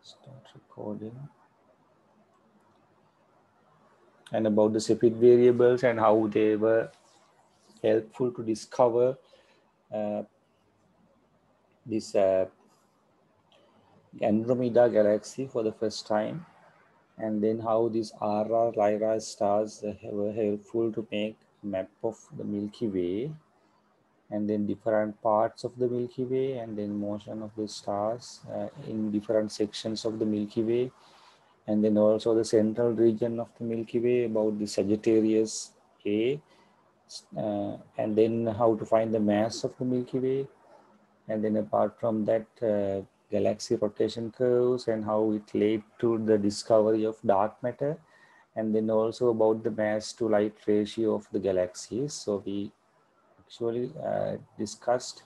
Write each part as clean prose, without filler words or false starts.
Start recording. And about the Cepheid variables and how they were helpful to discover this Andromeda galaxy for the first time, and then how these RR Lyra stars were helpful to make a map of the Milky Way, and then different parts of the Milky Way, and then motion of the stars in different sections of the Milky Way, and then also the central region of the Milky Way about the Sagittarius A, and then how to find the mass of the Milky Way, and then apart from that, galaxy rotation curves and how it led to the discovery of dark matter, and then also about the mass to light ratio of the galaxies. So we actually discussed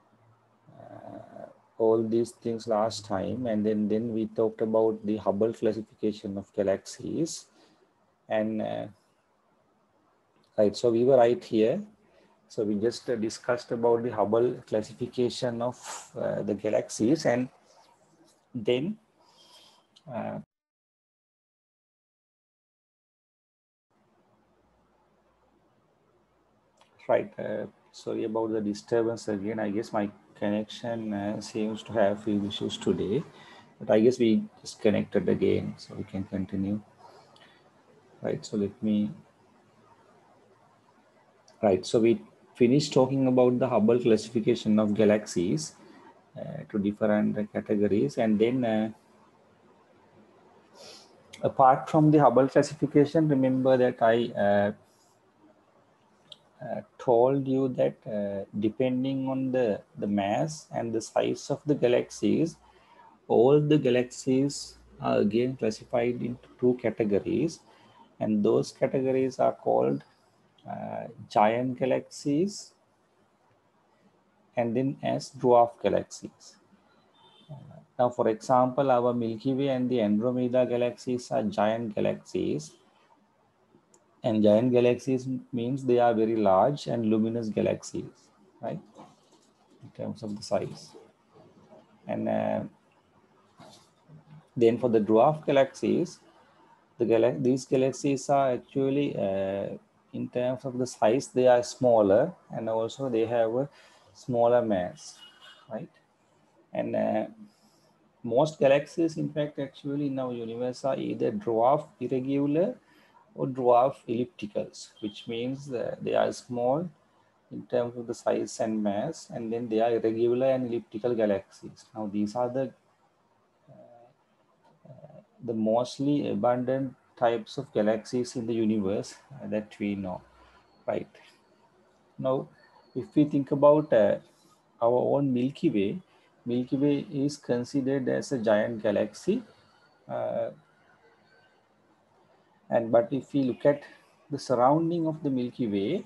all these things last time, and then we talked about the Hubble classification of galaxies, and right, so we were right here. So we just discussed about the Hubble classification of the galaxies, and then right, sorry about the disturbance again. I guess my connection seems to have few issues today, but I guess we disconnected again, so we can continue. Right, so let me, right, so we finished talking about the Hubble classification of galaxies to different categories, and then apart from the Hubble classification, remember that I told you that depending on the mass and the size of the galaxies, all the galaxies are again classified into two categories, and those categories are called giant galaxies and then as dwarf galaxies. Now, for example, our Milky Way and the Andromeda galaxies are giant galaxies, and giant galaxies means they are very large and luminous galaxies, right, in terms of the size. And then for the dwarf galaxies, these galaxies are actually, in terms of the size, they are smaller, and also they have a smaller mass, right? And most galaxies, in fact, actually in our universe are either dwarf irregular or dwarf ellipticals, which means they are small in terms of the size and mass, and then they are irregular and elliptical galaxies. Now, these are the mostly abundant types of galaxies in the universe that we know, right? Now, if we think about our own Milky Way is considered as a giant galaxy. But if we look at the surrounding of the Milky Way,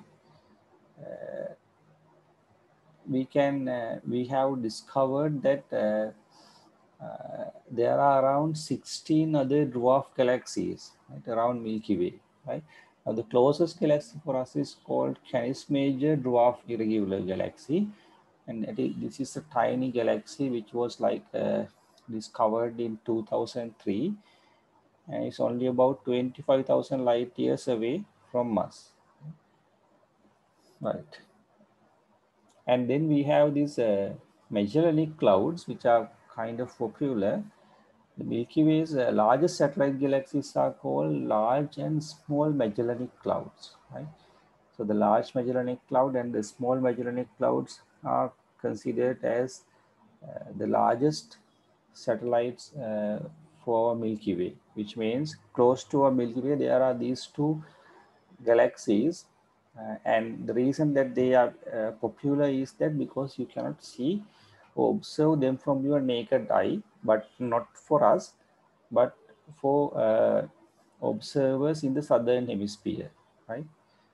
we have discovered that there are around 16 other dwarf galaxies, right, around Milky Way, right? Now, the closest galaxy for us is called Canis Major Dwarf Irregular Galaxy, and this is a tiny galaxy which was like discovered in 2003, and it's only about 25,000 light years away from us, right? And then we have these Magellanic Clouds, which are kind of popular. The Milky Way's largest satellite galaxies are called large and small Magellanic Clouds, right? So the large Magellanic Cloud and the small Magellanic Clouds are considered as the largest satellites for our Milky Way, which means close to our Milky Way there are these two galaxies, and the reason that they are popular is that because you cannot see or observe them from your naked eye, but not for us, but for observers in the southern hemisphere, right?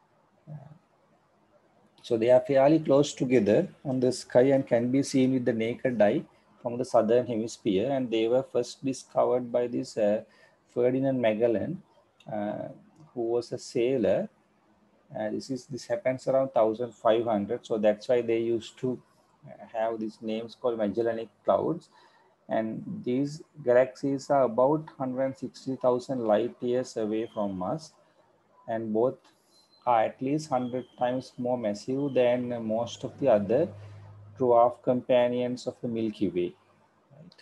So they are fairly close together on the sky and can be seen with the naked eye from the southern hemisphere, and they were first discovered by this Ferdinand Magellan, who was a sailor. This happens around 1500, so that's why they used to have these names called Magellanic Clouds. And these galaxies are about 160,000 light years away from us, and both are at least 100 times more massive than most of the other dwarf companions of the Milky Way. Right.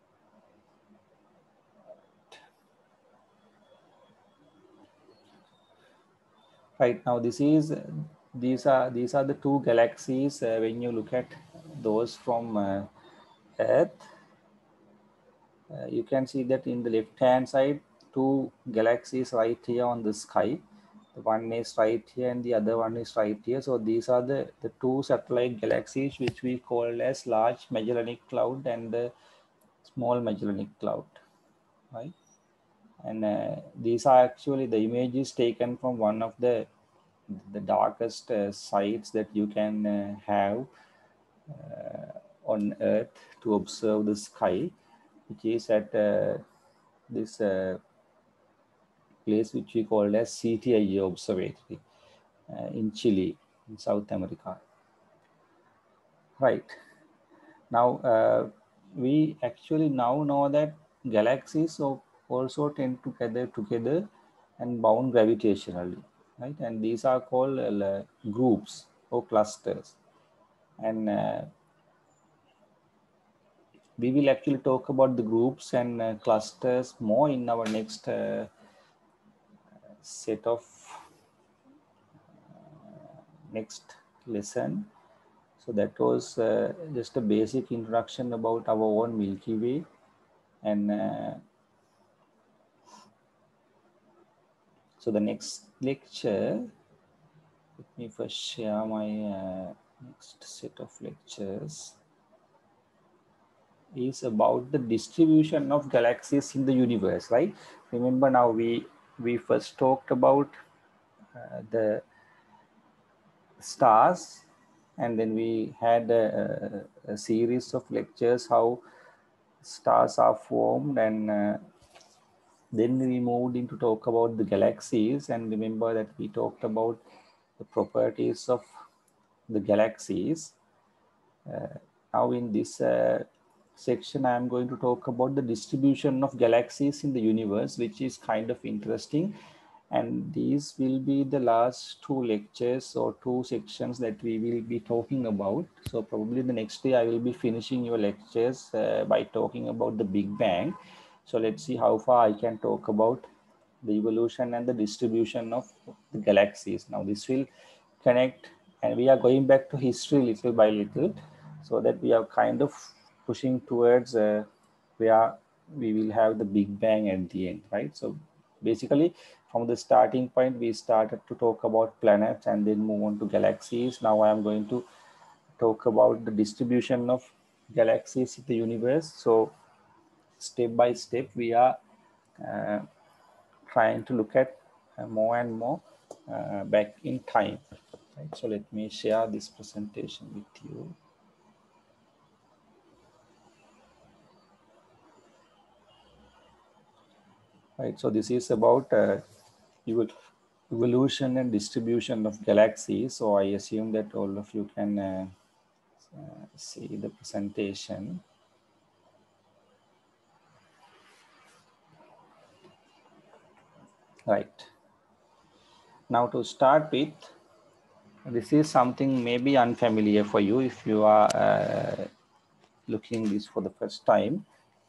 Right now, these are the two galaxies. When you look at those from Earth, you can see that in the left hand side, two galaxies right here on the sky. The one is right here and the other one is right here. So these are the two satellite galaxies which we call as Large Magellanic Cloud and the Small Magellanic Cloud, right? And these are actually the images taken from one of the darkest sites that you can have on Earth to observe the sky, which is at this place which we call as CTIA Observatory in Chile, in South America. Right. Now, we actually now know that galaxies also tend to gather together and bound gravitationally, right? And these are called groups or clusters. And we will actually talk about the groups and clusters more in our next set of next lesson. So that was just a basic introduction about our own Milky Way. And so the next lecture, let me first share my next set of lectures, is about the distribution of galaxies in the universe, right? Remember now we first talked about the stars, and then we had a series of lectures how stars are formed, and then we moved into talk about the galaxies. And remember that we talked about the properties of the galaxies. Now in this section, I am going to talk about the distribution of galaxies in the universe, which is kind of interesting. And these will be the last two lectures or two sections that we will be talking about. So probably the next day I will be finishing your lectures by talking about the Big Bang. So let's see how far I can talk about the evolution and the distribution of the galaxies. Now this will connect, and we are going back to history little by little, so that we are kind of pushing towards where we will have the Big Bang at the end, right? So basically from the starting point, we started to talk about planets and then move on to galaxies. Now I am going to talk about the distribution of galaxies in the universe. So step by step, we are uh, trying to look at more and more back in time. Right? So let me share this presentation with you. Right, so this is about evolution and distribution of galaxies. So I assume that all of you can see the presentation. Right. Now to start with, this is something maybe unfamiliar for you if you are looking this for the first time.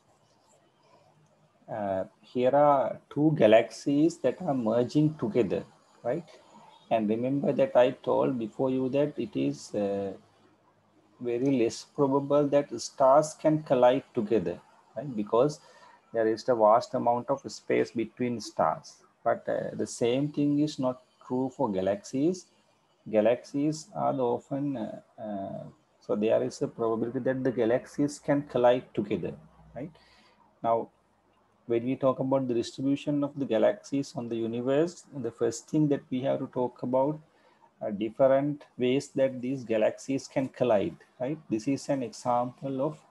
Here are two galaxies that are merging together, right? And remember that I told before you that it is very less probable that stars can collide together, right? Because there is a vast amount of space between stars. But the same thing is not true for galaxies. Galaxies are often, so there is a probability that the galaxies can collide together, right? Now, when we talk about the distribution of the galaxies on the universe, the first thing that we have to talk about are different ways that these galaxies can collide, right? This is an example of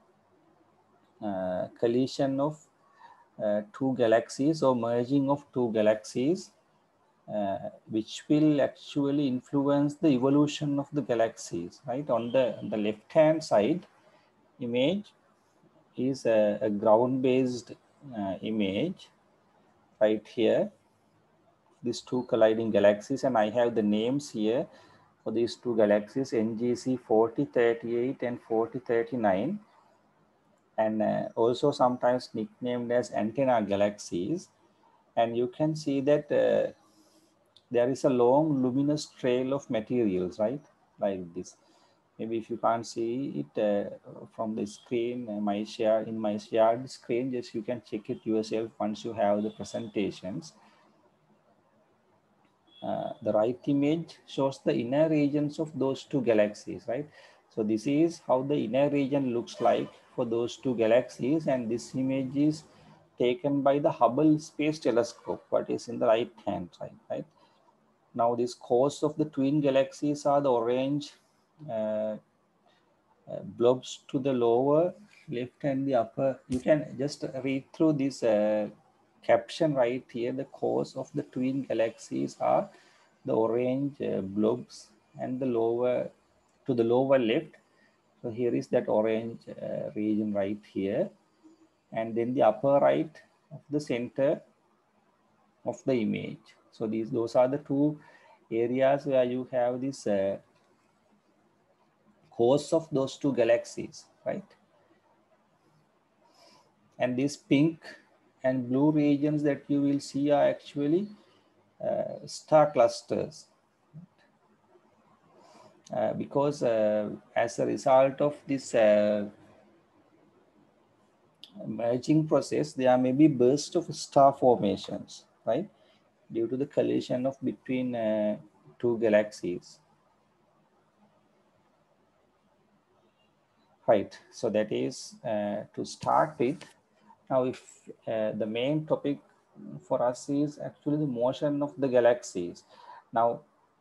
collision of two galaxies or merging of two galaxies, which will actually influence the evolution of the galaxies, right? On the left-hand side image, is a ground-based image right here, these two colliding galaxies, and I have the names here for these two galaxies, NGC 4038 and 4039, and also sometimes nicknamed as antenna galaxies. And you can see that there is a long luminous trail of materials, right? Like this. Maybe if you can't see it from the screen, in my shared screen, just you can check it yourself once you have the presentations. The right image shows the inner regions of those two galaxies, right? So this is how the inner region looks like for those two galaxies, and this image is taken by the Hubble Space Telescope, what is in the right hand side, right? Now these cores of the twin galaxies are the orange uh, blobs to the lower left and the upper. You can just read through this caption right here. The cores of the twin galaxies are the orange blobs, and the lower to the lower left. So here is that orange region right here, and then the upper right of the center of the image. So those are the two areas where you have this cores of those two galaxies, right? And these pink and blue regions that you will see are actually star clusters, because as a result of this merging process, there may be bursts of star formations, right, due to the collision of between two galaxies. Right, so that is to start with. Now, if the main topic for us is actually the motion of the galaxies. Now,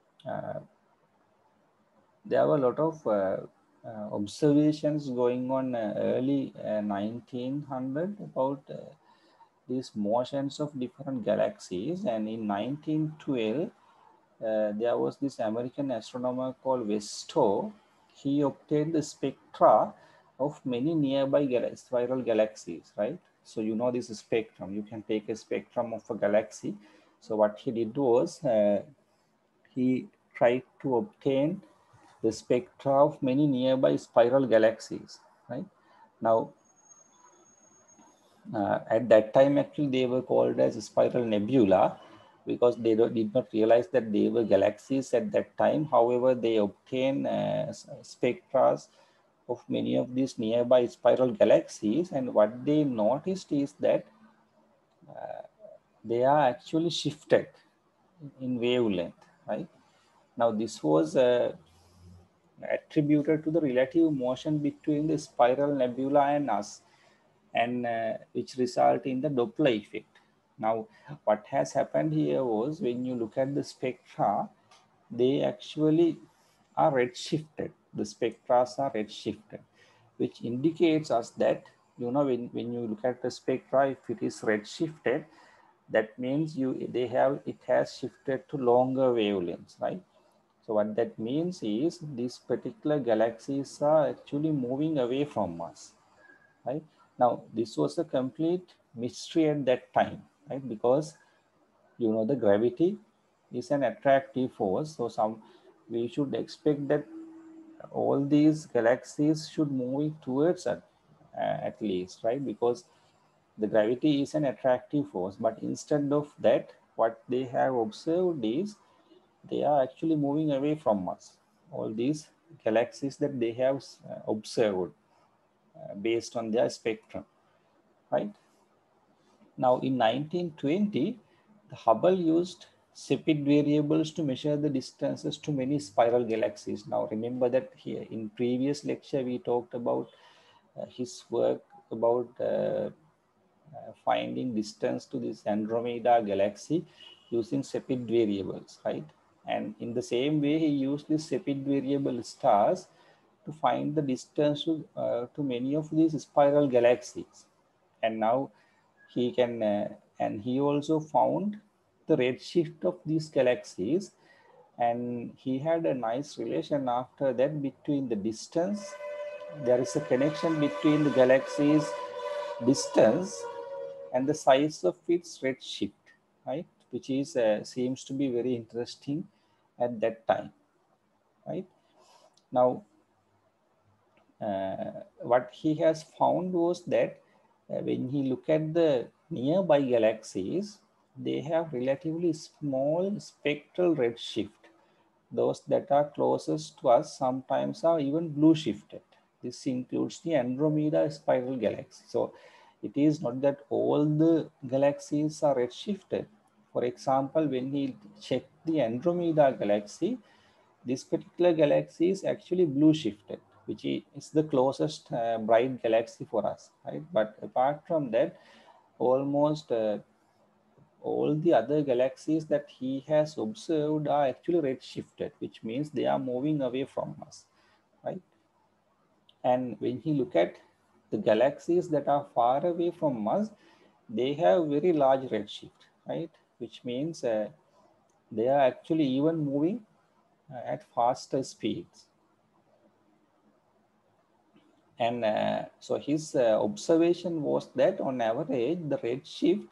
there were a lot of observations going on early 1900 about these motions of different galaxies, and in 1912 there was this American astronomer called Westo. He obtained the spectra of many nearby spiral galaxies, right? So you know this spectrum, you can take a spectrum of a galaxy. So what he did was he tried to obtain the spectra of many nearby spiral galaxies, right? Now, at that time, actually, they were called as spiral nebula because they did not realize that they were galaxies at that time. However, they obtained spectra of many of these nearby spiral galaxies, and what they noticed is that they are actually shifted in wavelength, right? Now, this was attributed to the relative motion between the spiral nebula and us, and which result in the Doppler effect. Now, what has happened here was when you look at the spectra, they actually are redshifted. The spectra are redshifted, which indicates us that, you know, when you look at the spectra, if it is redshifted, that means it has shifted to longer wavelengths, right? So what that means is these particular galaxies are actually moving away from us, right? Now, this was a complete mystery at that time, right? Because, you know, the gravity is an attractive force. So we should expect that all these galaxies should move towards us at least, right? Because the gravity is an attractive force. But instead of that, what they have observed is they are actually moving away from us. All these galaxies that they have observed based on their spectrum, right? Now, in 1920, the Hubble used Cepheid variables to measure the distances to many spiral galaxies. Now, remember that here in previous lecture, we talked about his work about finding distance to this Andromeda galaxy using Cepheid variables, right? And in the same way, he used these Cepheid variable stars to find the distance to many of these spiral galaxies. And now he can, and he also found the redshift of these galaxies. And he had a nice relation after that between the distance. There is a connection between the galaxies distance and the size of its redshift, right? Which is seems to be very interesting at that time, right? Now, what he has found was that when he look at the nearby galaxies, they have relatively small spectral redshift. Those that are closest to us sometimes are even blue shifted. This includes the Andromeda spiral galaxy. So it is not that all the galaxies are redshifted. For example, when he checked the Andromeda galaxy, this particular galaxy is actually blue shifted, which is the closest bright galaxy for us, right? But apart from that, almost all the other galaxies that he has observed are actually redshifted, which means they are moving away from us, right? And when he look at the galaxies that are far away from us, they have very large redshift, right? Which means they are actually even moving at faster speeds. And so his observation was that on average, the redshift,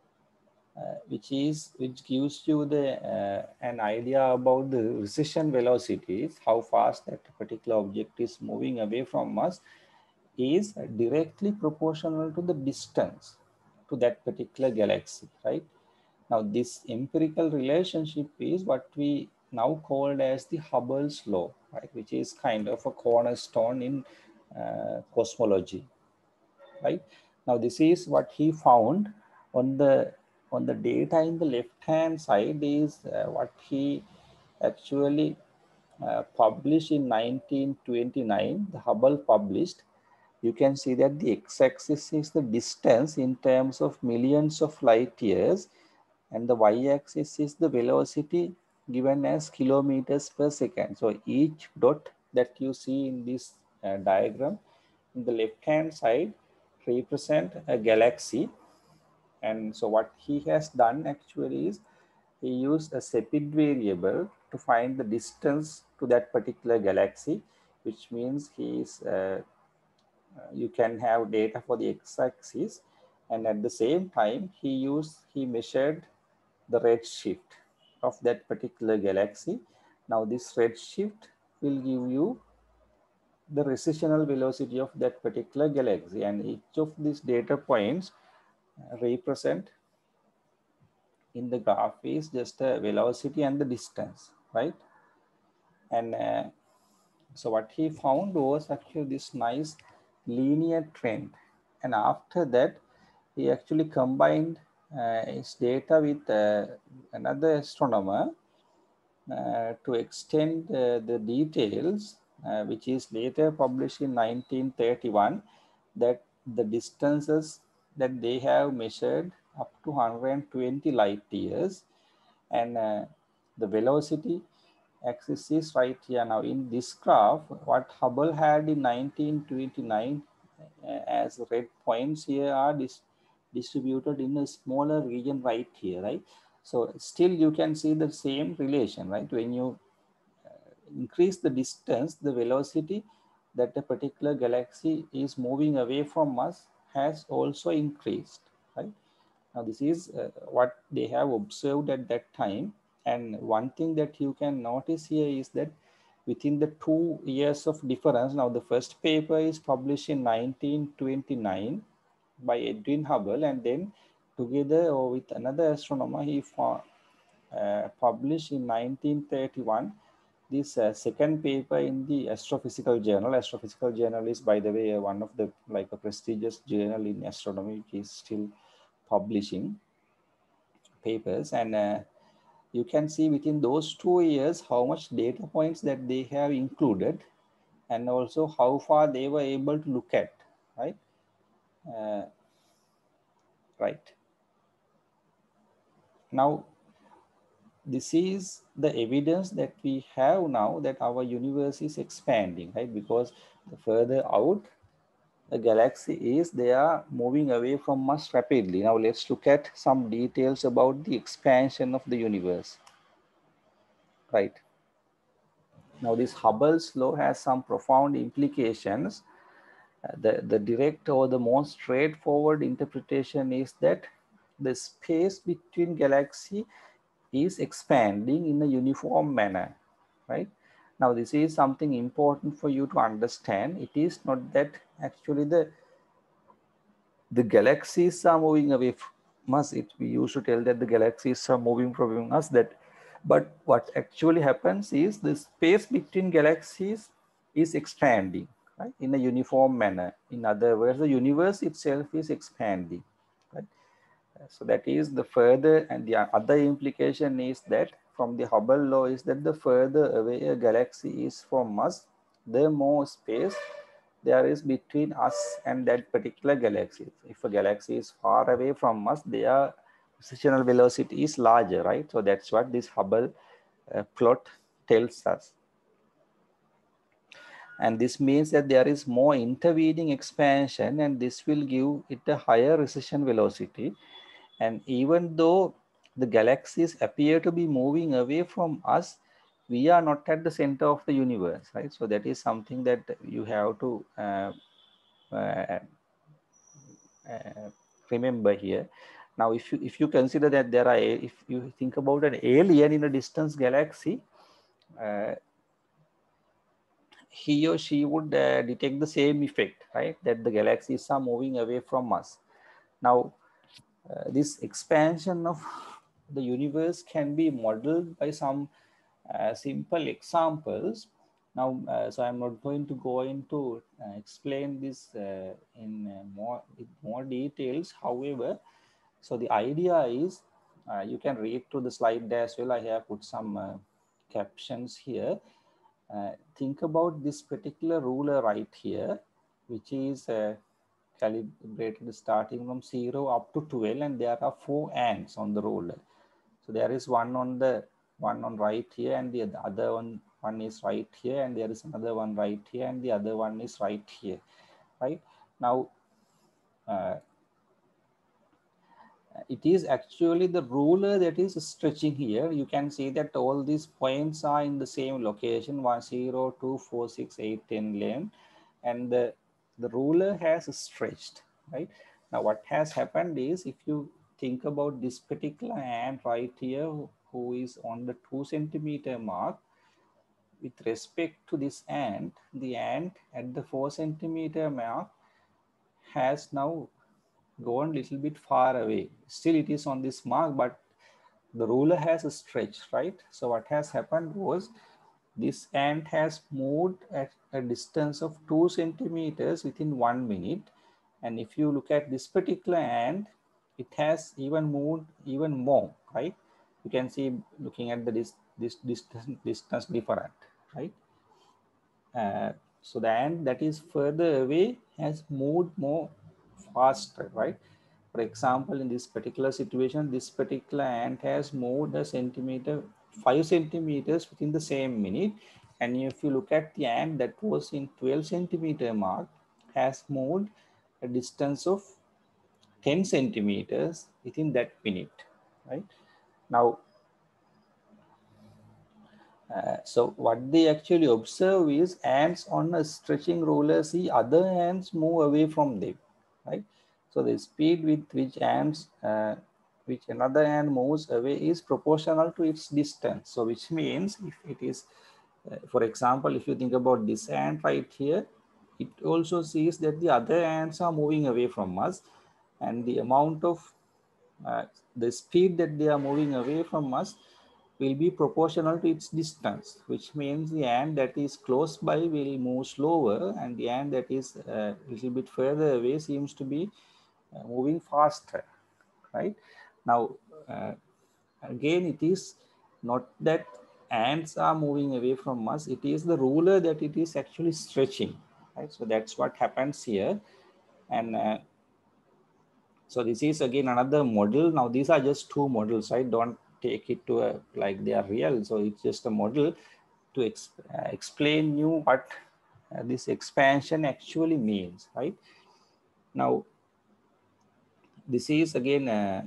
which gives you the an idea about the recession velocities, how fast that particular object is moving away from us, is directly proportional to the distance to that particular galaxy, right? Now, this empirical relationship is what we now called as the Hubble's law, right? Which is kind of a cornerstone in cosmology, right? Now, this is what he found on the data in the left hand side is what he actually published in 1929. The Hubble published. You can see that the x-axis is the distance in terms of millions of light years, and the y-axis is the velocity given as kilometers per second. So each dot that you see in this diagram in the left hand side represent a galaxy. And so what he has done actually is he used a Cepheid variable to find the distance to that particular galaxy, which means you can have data for the x-axis, and at the same time he measured the redshift of that particular galaxy. Now this redshift will give you the recessional velocity of that particular galaxy, and each of these data points represent in the graph is just a velocity and the distance, right? And so what he found was actually this nice linear trend. And after that, he actually combined his data with another astronomer to extend the details, which is later published in 1931, that the distances that they have measured up to 120 light years, and the velocity axis is right here. Now in this graph, what Hubble had in 1929 as red points here are distributed in a smaller region right here, right? So still you can see the same relation, right? When you increase the distance, the velocity that a particular galaxy is moving away from us has also increased, right? Now this is what they have observed at that time. And one thing that you can notice here is that within the 2 years of difference, now the first paper is published in 1929 by Edwin Hubble, and then together or with another astronomer, he published in 1931 this second paper in the Astrophysical Journal. Astrophysical Journal is, by the way, one of the like a prestigious journal in astronomy, which is still publishing papers. And you can see within those 2 years how much data points that they have included, and also how far they were able to look at, right? Uh, right. Now, this is the evidence that we have now that our universe is expanding, right? Because the further out the galaxy is, they are moving away from us rapidly. Now let's look at some details about the expansion of the universe, right? Now this Hubble's law has some profound implications The direct or the most straightforward interpretation is that the space between galaxy is expanding in a uniform manner, right? Now, this is something important for you to understand. It is not that actually the galaxies are moving away from us. We used to tell that the galaxies are moving from us, but what actually happens is the space between galaxies is expanding, right, in a uniform manner. In other words, the universe itself is expanding, right? So that is the further, and the other implication is that from the Hubble law is that the further away a galaxy is from us, the more space there is between us and that particular galaxy. If a galaxy is far away from us, their positional velocity is larger, right? So that's what this Hubble plot tells us. And this means that there is more intervening expansion, and this will give it a higher recession velocity. And even though the galaxies appear to be moving away from us, we are not at the center of the universe, right? So that is something that you have to uh, remember here. Now, if you consider that if you think about an alien in a distant galaxy, he or she would detect the same effect, right? That the galaxies are moving away from us. Now, this expansion of the universe can be modeled by some simple examples. Now, so I'm not going to go into explain this in more details. However, so the idea is you can read to the slide as well. I have put some captions here. Think about this particular ruler right here, which is calibrated starting from 0 up to 12, and there are 4 ants on the ruler. So there is one on right here, and the other one is right here, and there is another one right here, and the other one is right here, right? Now, it is actually the ruler that is stretching here. You can see that all these points are in the same location, 1, 0, 2, 4, 6, 8, 10 length, and the ruler has stretched, right? Now, what has happened is, if you think about this particular ant right here, who is on the 2 centimeter mark, with respect to this ant, the ant at the 4 centimeter mark has now gone a little bit far away. Still it is on this mark, but the ruler has stretched, right? So what has happened was, this ant has moved at a distance of 2 centimeters within 1 minute. And if you look at this particular ant, it has even moved even more, right? You can see, looking at this distance different, right? So the ant that is further away has moved more faster, right? For example, in this particular situation, this particular ant has moved a centimeter, 5 centimeters within the same minute. And if you look at the ant that was in 12 centimeter mark, has moved a distance of 10 centimeters within that minute, right? Now, so what they actually observe is, ants on a stretching ruler see other ants move away from them, right? So the speed with which another ant moves away is proportional to its distance. So which means, if it is, for example, if you think about this ant right here, it also sees that the other ants are moving away from us, and the amount of the speed that they are moving away from us will be proportional to its distance, which means the ant that is close by will move slower, and the ant that is a little bit further away seems to be moving faster, right? Now, again, it is not that ants are moving away from us, it is the ruler that it is actually stretching, right? So that's what happens here. And so this is again another model. Now, these are just 2 models, right? Don't take it to like they are real. So it's just a model to explain you what this expansion actually means, right? Now, this is again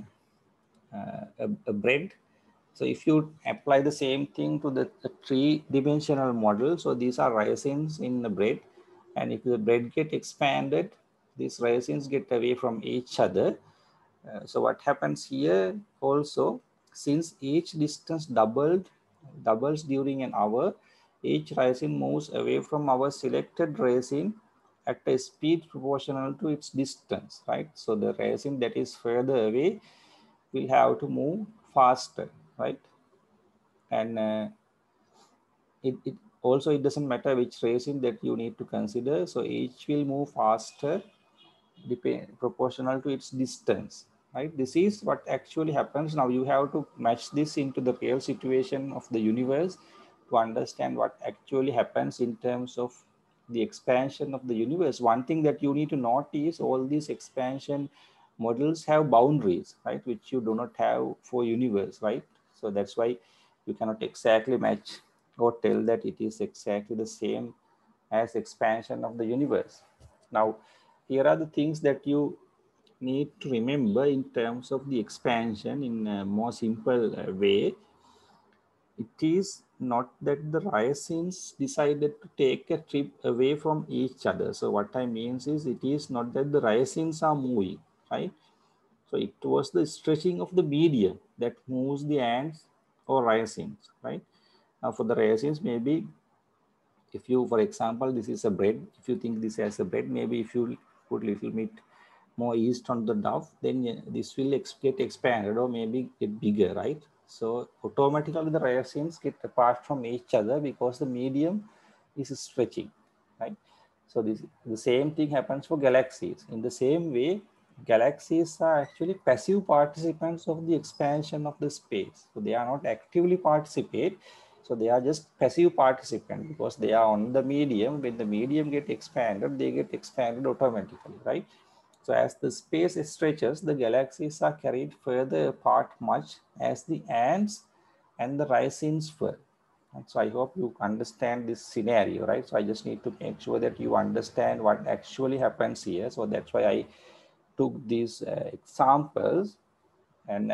a bread. So if you apply the same thing to the 3-dimensional model, so these are raisins in the bread, And if the bread get expanded, these resins get away from each other. So what happens here also, since each distance doubles during an hour, each resin moves away from our selected resin at a speed proportional to its distance, right? So the resin that is further away will have to move faster, right? And it also, it doesn't matter which resin that you need to consider. So each will move faster proportional to its distance, right? This is what actually happens. Now you have to match this into the real situation of the universe to understand what actually happens in terms of the expansion of the universe. One thing that you need to note is all these expansion models have boundaries, right, which you do not have for universe, right? So that's why you cannot exactly match or tell that it is exactly the same as expansion of the universe. Now, here are the things that you need to remember in terms of the expansion in a more simple way. It is not that the resins decided to take a trip away from each other. So what I means is, it is not that the resins are moving, right? So it was the stretching of the medium that moves the ants or resins, right? Now for the resins, maybe if you, for example, this is a bread, if you think this as a bread, maybe if you put little bit more yeast on the dough, then this will get expanded or maybe get bigger, right? So automatically the resins get apart from each other because the medium is stretching, right? So this, the same thing happens for galaxies. In the same way, galaxies are actually passive participants of the expansion of the space. So they are not actively participate. So they are just passive participant because they are on the medium. When the medium get expanded, they get expanded automatically, right? So as the space stretches, the galaxies are carried further apart much as the ants and the resins were. And so I hope you understand this scenario, right? So I just need to make sure that you understand what actually happens here. So that's why I took these examples. And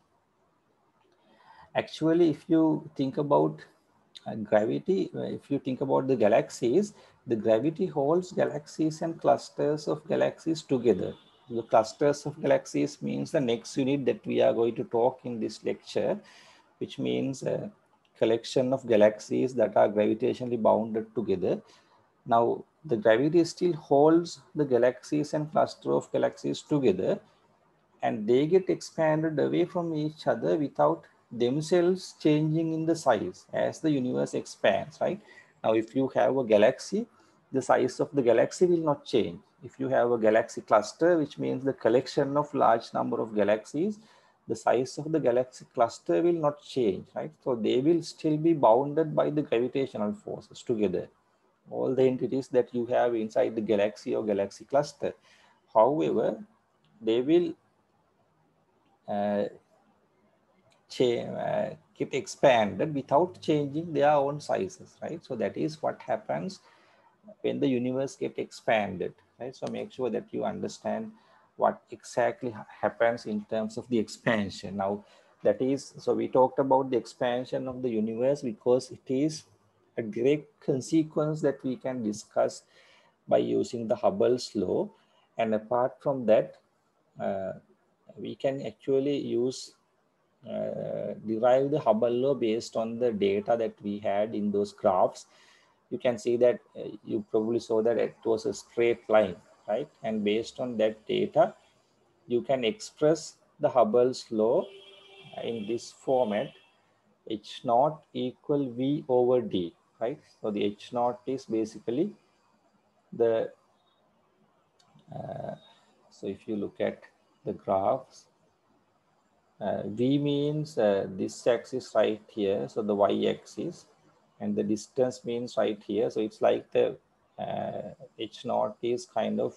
actually, if you think about gravity, if you think about the galaxies, the gravity holds galaxies and clusters of galaxies together. The clusters of galaxies means the next unit that we are going to talk in this lecture, which means a collection of galaxies that are gravitationally bounded together. Now, the gravity still holds the galaxies and cluster of galaxies together, and they get expanded away from each other without themselves changing in the size as the universe expands, right? Now, if you have a galaxy, the size of the galaxy will not change. If you have a galaxy cluster, which means the collection of large number of galaxies, the size of the galaxy cluster will not change, right? So they will still be bounded by the gravitational forces together, all the entities that you have inside the galaxy or galaxy cluster. However, they will uh, get expanded without changing their own sizes, right? So that is what happens when the universe get expanded, right? So make sure that you understand what exactly happens in terms of the expansion. Now, that is, so we talked about the expansion of the universe because it is a direct consequence that we can discuss by using the Hubble's law. And apart from that, uh, we can actually use derive the Hubble law based on the data that we had in those graphs. You can see that you probably saw that it was a straight line, right? And based on that data, you can express the Hubble's law in this format: H naught equal V over D, right? So the H naught is basically the, so if you look at the graphs, V means this axis right here, so the y-axis, and the distance means right here. So it's like the H naught is kind of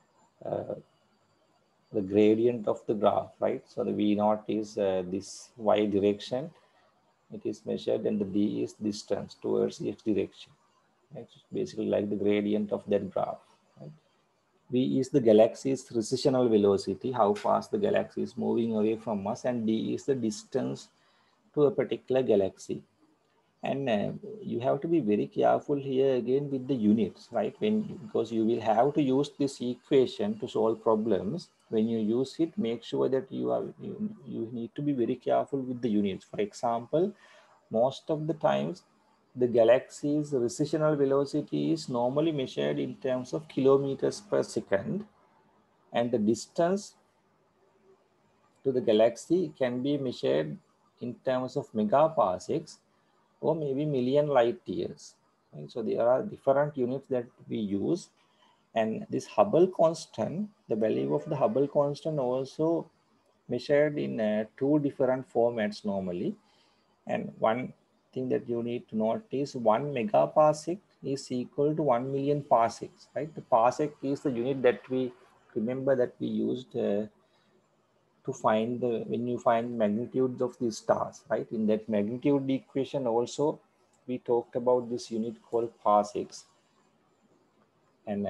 the gradient of the graph, right? So the V naught is this y direction, it is measured, and the D is distance towards the x direction. Right? It's basically like the gradient of that graph. Right? V is the galaxy's recessional velocity, how fast the galaxy is moving away from us, and D is the distance to a particular galaxy. And you have to be very careful here again with the units, right? Because you will have to use this equation to solve problems. When you use it, make sure that you need to be very careful with the units. For example, most of the times the galaxy's recessional velocity is normally measured in terms of kilometers per second, and the distance to the galaxy can be measured in terms of megaparsecs or maybe million light years. Right? So there are different units that we use, and this Hubble constant, the value of the Hubble constant also measured in two different formats normally. And one thing that you need to note is 1 megaparsec is equal to 1 million parsecs, right? The parsec is the unit that we remember that we used to find the when you find magnitudes of the stars, right? In that magnitude equation also we talked about this unit called parsecs, and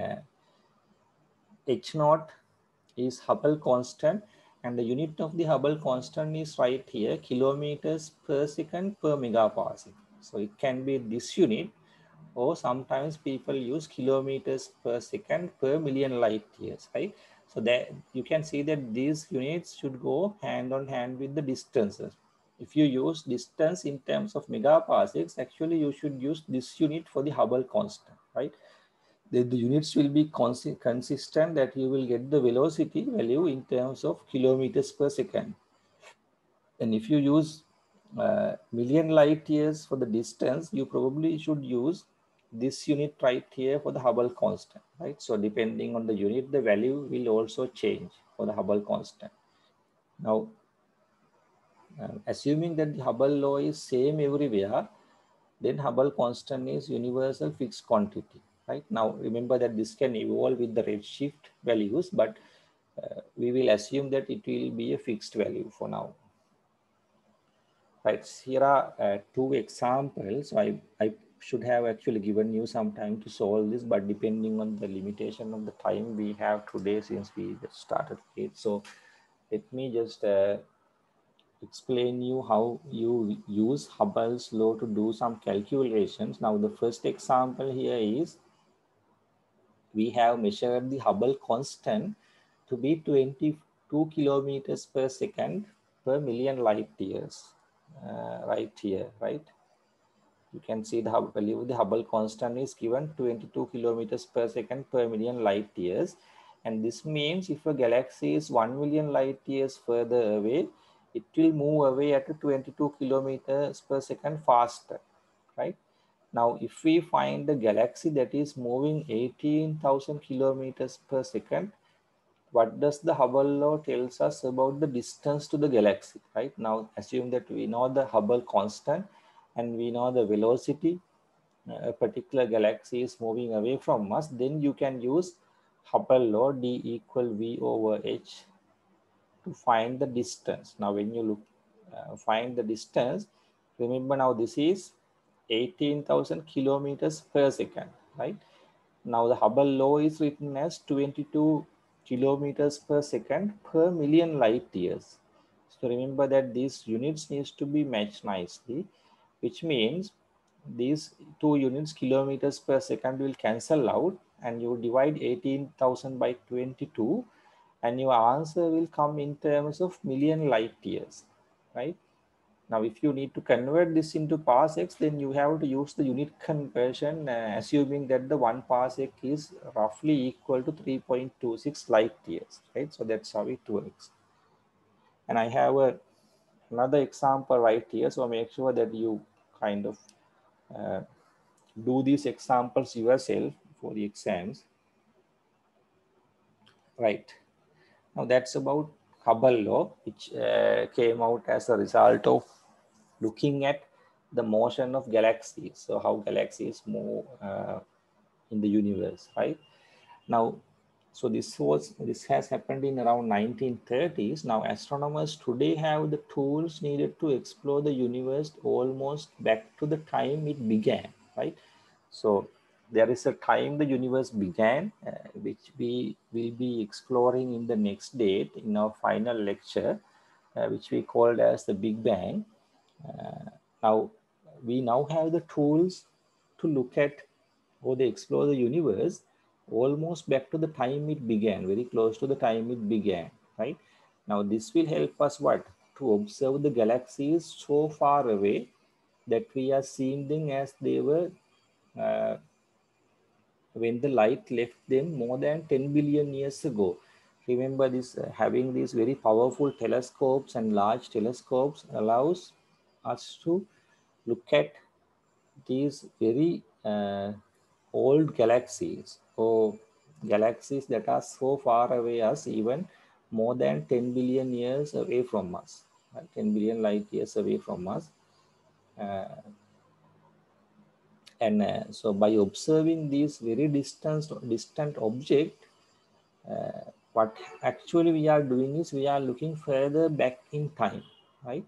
h naught is Hubble constant, and the unit of the Hubble constant is right here, kilometers per second per megaparsec. So it can be this unit, or sometimes people use kilometers per second per million light years, right? So that you can see that these units should go hand on hand with the distances. If you use distance in terms of megaparsecs, actually you should use this unit for the Hubble constant, right? The units will be consistent, that you will get the velocity value in terms of kilometers per second. And if you use million light years for the distance, you probably should use this unit right here for the Hubble constant, right? So depending on the unit, the value will also change for the Hubble constant. Now, assuming that the Hubble law is same everywhere, then Hubble constant is universal fixed quantity, right? Now, remember that this can evolve with the redshift values, but we will assume that it will be a fixed value for now. Right, here are two examples. I should have actually given you some time to solve this, but depending on the limitation of the time we have today, since we just started late. So let me just explain you how you use Hubble's law to do some calculations. Now, the first example here is we have measured the Hubble constant to be 22 kilometers per second per million light years. Right here, right? You can see the value of the Hubble constant is given 22 kilometers per second per million light years. And this means if a galaxy is 1 million light years further away, it will move away at 22 kilometers per second faster, right? Now, if we find the galaxy that is moving 18,000 kilometers per second, what does the Hubble law tells us about the distance to the galaxy, right? Now, assume that we know the Hubble constant and we know the velocity a particular galaxy is moving away from us, then you can use Hubble law D equal V over H to find the distance. Now, when you look find the distance, remember now this is 18,000 kilometers per second, right? Now the Hubble law is written as 22 kilometers per second per million light years. So remember that these units needs to be matched nicely, which means these two units, kilometers per second, will cancel out, and you divide 18,000 by 22, and your answer will come in terms of million light years, right? Now, if you need to convert this into parsecs, then you have to use the unit conversion, assuming that the 1 parsec is roughly equal to 3.26 light years, right? So that's how it works. And I have another example right here. So make sure that you kind of do these examples yourself for the exams. Right. Now that's about Hubble law, which came out as a result of looking at the motion of galaxies. So how galaxies move in the universe, right? Now, so this has happened in around 1930s. Now astronomers today have the tools needed to explore the universe almost back to the time it began, right? So there is a time the universe began, which we will be exploring in the next date in our final lecture, which we called as the Big Bang. Now, we now have the tools to look at or they explore the universe almost back to the time it began, very close to the time it began, right? Now, this will help us what? To observe the galaxies so far away that we are seeing them as they were uh, when the light left them more than 10 billion years ago. Remember this, having these very powerful telescopes and large telescopes allows us to look at these very old galaxies or galaxies that are so far away us, even more than 10 billion years away from us, right? 10 billion light years away from us. Uh, and so by observing these very distant object, what actually we are doing is we are looking further back in time, right?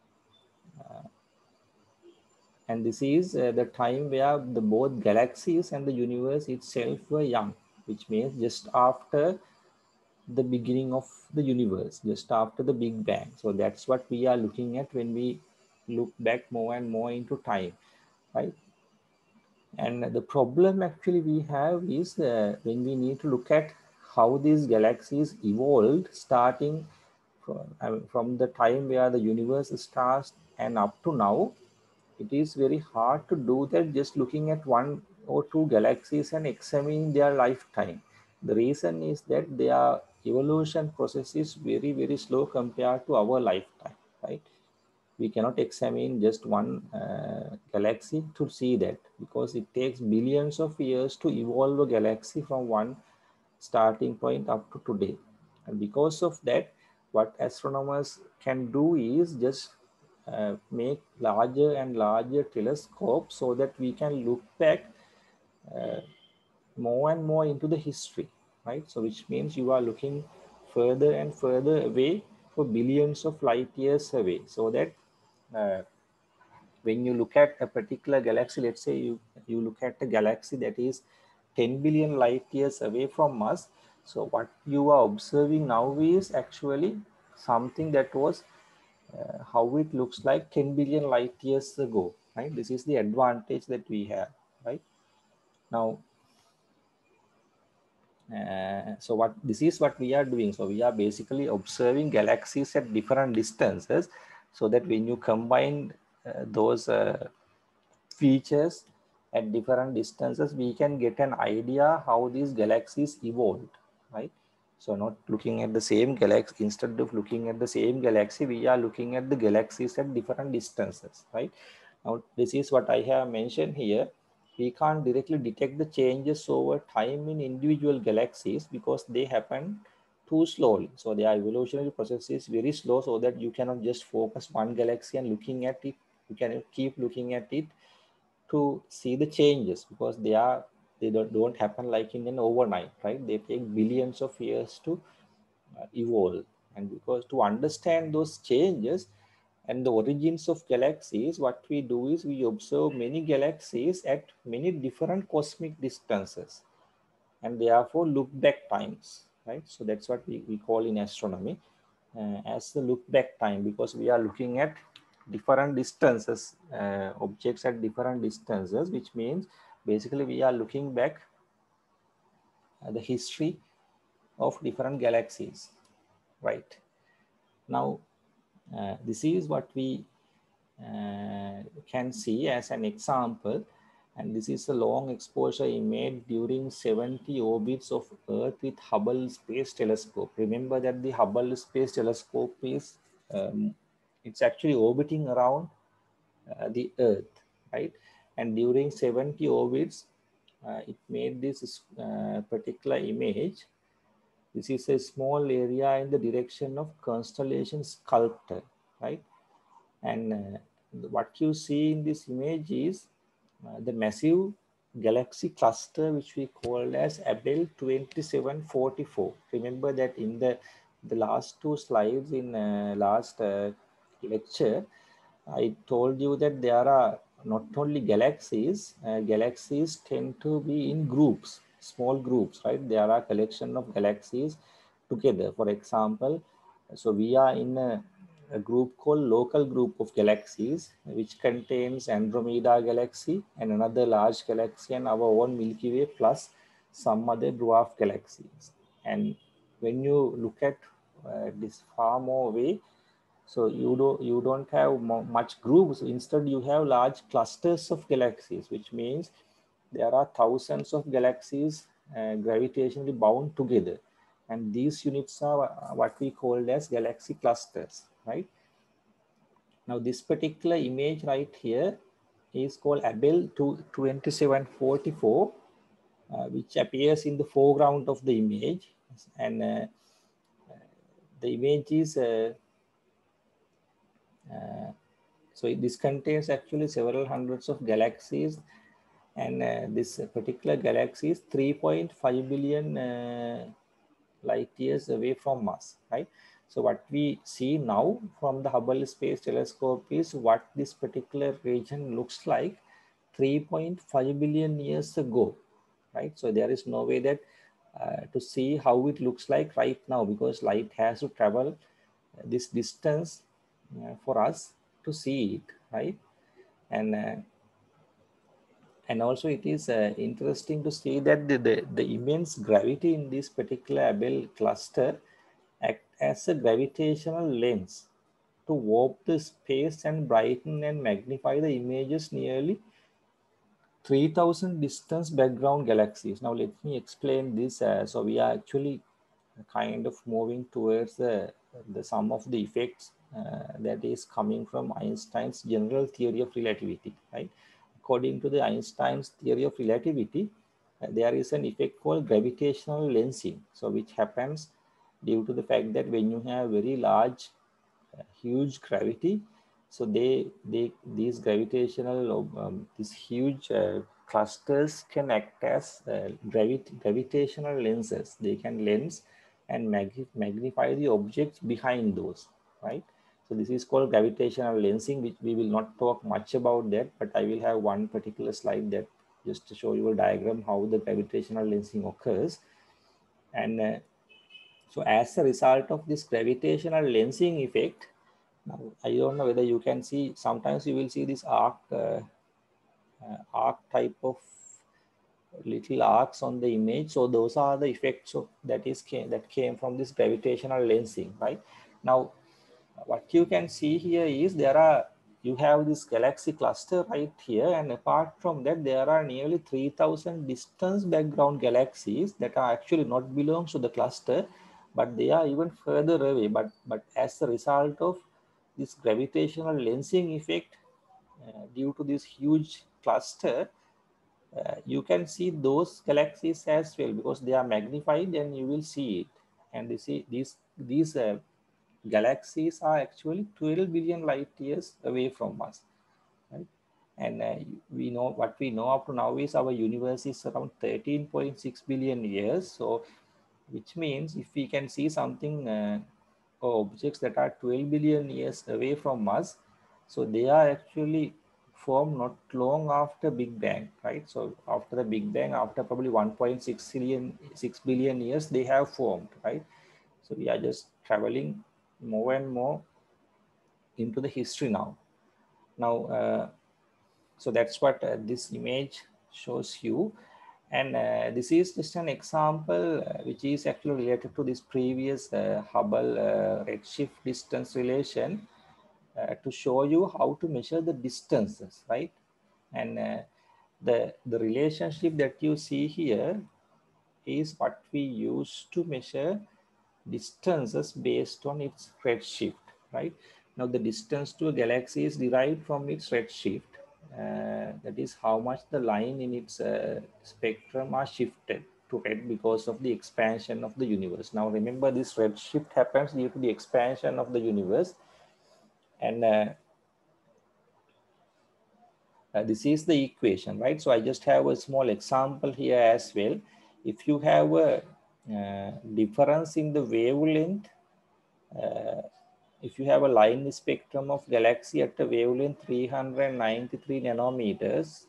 And this is the time where the both galaxies and the universe itself were young, which means just after the beginning of the universe, just after the Big Bang. So that's what we are looking at when we look back more and more into time, right? And the problem actually we have is when we need to look at how these galaxies evolved starting from the time where the universe starts and up to now, it is very hard to do that just looking at one or two galaxies and examining their lifetime. The reason is that their evolution process is very, very slow compared to our lifetime, right? We cannot examine just one galaxy to see that because it takes billions of years to evolve a galaxy from one starting point up to today. And because of that, what astronomers can do is just make larger and larger telescopes so that we can look back uh, more and more into the history, right? So which means you are looking further and further away for billions of light years away, so that uh, when you look at a particular galaxy, let's say you look at a galaxy that is 10 billion light years away from us. So what you are observing now is actually something that was how it looks like 10 billion light years ago, right? This is the advantage that we have, right? Now, so what this is what we are doing. So we are basically observing galaxies at different distances so that when you combine those features at different distances, we can get an idea how these galaxies evolved, right? So not looking at the same galaxy, instead of looking at the same galaxy, we are looking at the galaxies at different distances, right? Now, this is what I have mentioned here. We can't directly detect the changes over time in individual galaxies because they happen too slowly. So their evolutionary process is very slow, so that you cannot just focus one galaxy and looking at it. You can keep looking at it to see the changes because they don't happen like in an overnight, right? They take billions of years to evolve. And because to understand those changes and the origins of galaxies, what we do is we observe many galaxies at many different cosmic distances and therefore look back times, right? So that's what we call in astronomy as the look back time, because we are looking at different distances, objects at different distances, which means basically we are looking back at the history of different galaxies, right? Now, this is what we can see as an example, and this is a long exposure image during 70 orbits of Earth with Hubble Space Telescope. Remember that the Hubble Space Telescope is it's actually orbiting around the Earth, right? And during 70 orbits, it made this particular image. This is a small area in the direction of constellation Sculptor, right? And what you see in this image is the massive galaxy cluster, which we call as Abell 2744. Remember that in the last two slides in last lecture, I told you that there are not only galaxies, galaxies tend to be in groups, small groups, right? There are collection of galaxies together. For example, so we are in a a group called local group of galaxies, which contains Andromeda galaxy and another large galaxy and our own Milky Way plus some other dwarf galaxies. And when you look at this far more away, so you don't have much groups. Instead, you have large clusters of galaxies, which means there are thousands of galaxies gravitationally bound together. And these units are what we call as galaxy clusters, right? Now, this particular image right here is called Abell 2744, which appears in the foreground of the image. And the image is so this contains actually several hundreds of galaxies, and this particular galaxy is 3.5 billion light years away from us, right? So what we see now from the Hubble Space Telescope is what this particular region looks like 3.5 billion years ago, right? So there is no way that to see how it looks like right now, because light has to travel this distance for us to see it, right? And also it is interesting to see that the immense gravity in this particular Abell cluster act as a gravitational lens to warp the space and brighten and magnify the images nearly 3,000 distance background galaxies. Now let me explain this. So we are actually kind of moving towards the sum of the effects that is coming from Einstein's general theory of relativity, right? According to the Einstein's theory of relativity, there is an effect called gravitational lensing. So which happens due to the fact that when you have very large, huge gravity, so these gravitational these huge clusters can act as gravitational lenses. They can lens and magnify the objects behind those, right? So this is called gravitational lensing, which we will not talk much about that, but I will have one particular slide that just to show you a diagram how the gravitational lensing occurs. And so as a result of this gravitational lensing effect, now I don't know whether you can see, sometimes you will see this arc type of little arcs on the image. So those are the effects of that came from this gravitational lensing, right? Now what you can see here is you have this galaxy cluster right here, and apart from that there are nearly 3,000 distance background galaxies that are actually not belongs to the cluster, but they are even further away, but as a result of this gravitational lensing effect due to this huge cluster, you can see those galaxies as well, because they are magnified and you will see it. And you see these galaxies are actually 12 billion light years away from us, right? And we know what we know up to now is our universe is around 13.6 billion years. So which means if we can see something or objects that are 12 billion years away from us, so they are actually formed not long after Big Bang, right? So after the Big Bang, after probably 1.6 billion years, they have formed, right? So we are just traveling more and more into the history now. So that's what this image shows you. And this is just an example which is actually related to this previous Hubble redshift distance relation to show you how to measure the distances, right? And the relationship that you see here is what we use to measure distances based on its redshift, right? Now the distance to a galaxy is derived from its redshift. That is how much the line in its spectrum are shifted to red because of the expansion of the universe. Now remember, this redshift happens due to the expansion of the universe. And this is the equation, right? So I just have a small example here as well. If you have a difference in the wavelength, if you have a line spectrum of galaxy at a wavelength 393 nanometers,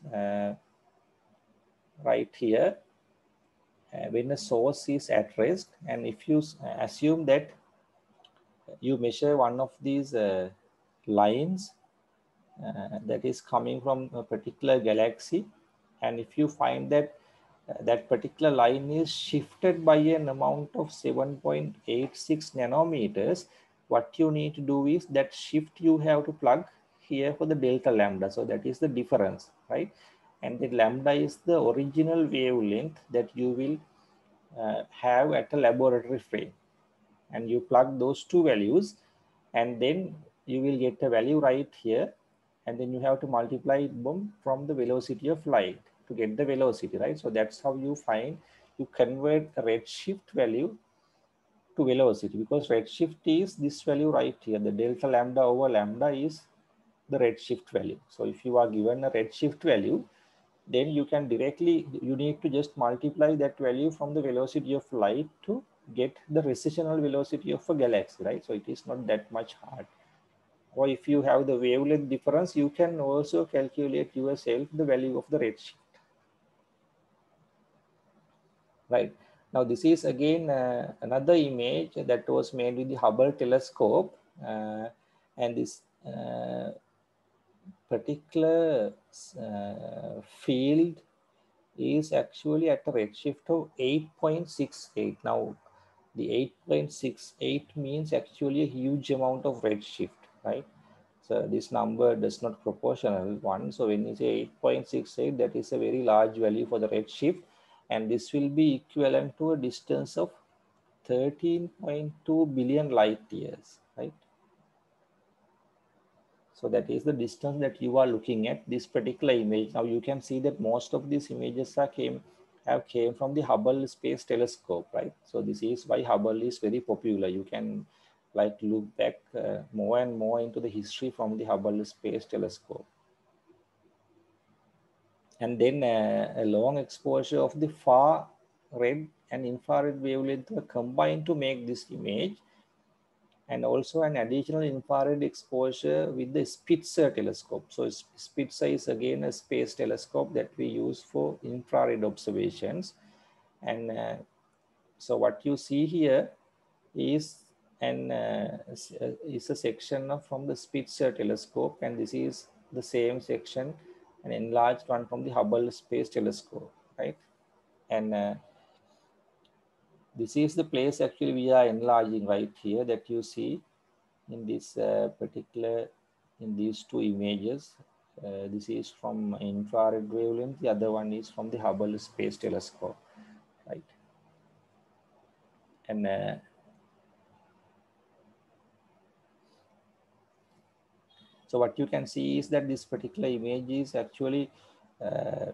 right here, when a source is at rest, and if you assume that you measure one of these lines that is coming from a particular galaxy, and if you find that that particular line is shifted by an amount of 7.86 nanometers, what you need to do is that shift you have to plug here for the delta lambda. So that is the difference, right? And the lambda is the original wavelength that you will have at a laboratory frame, and you plug those two values, and then you will get a value right here, and then you have to multiply it from the velocity of light to get the velocity, right? So that's how you convert a redshift value to velocity, because redshift is this value right here. The delta lambda over lambda is the redshift value. So if you are given a redshift value, then you can directly, you need to just multiply that value from the velocity of light to get the recessional velocity of a galaxy, right? So it is not that much hard. Or if you have the wavelength difference, you can also calculate yourself the value of the redshift. Right. Now this is again another image that was made with the Hubble telescope, and this particular field is actually at a redshift of 8.68. Now the 8.68 means actually a huge amount of redshift, right? So this number does not proportional one. So when you say 8.68, that is a very large value for the redshift, and this will be equivalent to a distance of 13.2 billion light years, right? So that is the distance that you are looking at this particular image. Now you can see that most of these images have came from the Hubble Space Telescope, right? So this is why Hubble is very popular. You can like look back more and more into the history from the Hubble Space Telescope. And then a long exposure of the far red and infrared wavelength were combined to make this image, and also an additional infrared exposure with the Spitzer telescope. So Spitzer is again a space telescope that we use for infrared observations. And so what you see here is is a section from the Spitzer telescope, and this is the same section, an enlarged one from the Hubble Space Telescope, right? And this is the place actually we are enlarging right here that you see in this particular, in these two images. This is from infrared wavelength, the other one is from the Hubble Space Telescope, right? And so what you can see is that this particular image is actually uh,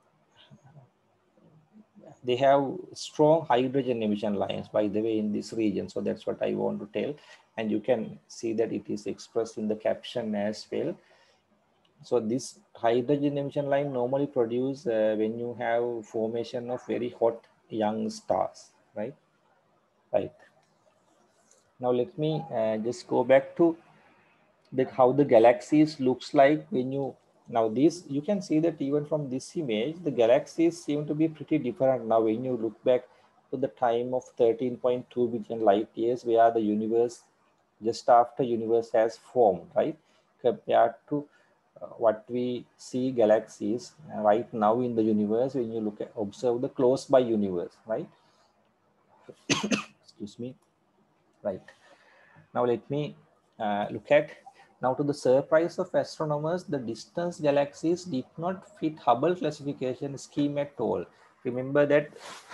they have strong hydrogen emission lines, by the way, in this region. So that's what I want to tell, and you can see that it is expressed in the caption as well. So this hydrogen emission line normally produce when you have formation of very hot young stars, right? Right. Now let me just go back to how the galaxies looks like when you, now this, you can see that even from this image, the galaxies seem to be pretty different now when you look back to the time of 13.2 billion light years, where the universe, just after universe has formed, right? Compared to what we see galaxies right now in the universe when you look at, observe the close by universe, right? Excuse me. Right. Now let me look at, now to the surprise of astronomers, the distance galaxies did not fit Hubble classification scheme at all. Remember that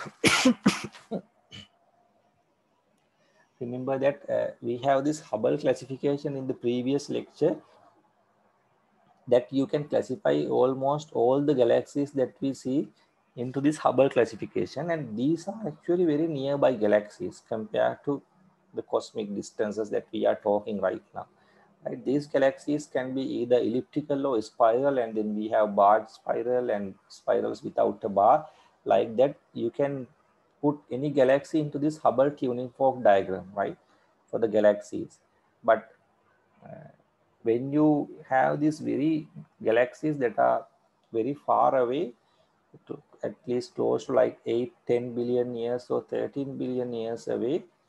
we have this Hubble classification in the previous lecture, that you can classify almost all the galaxies that we see into this Hubble classification, and these are actually very nearby galaxies compared to the cosmic distances that we are talking right now. Right? These galaxies can be either elliptical or spiral, and then we have barred spiral and spirals without a bar. Like that, you can put any galaxy into this Hubble tuning fork diagram, right, for the galaxies. But when you have these very galaxies that are very far away, to at least close to like 8, 10 billion years or 13 billion years away,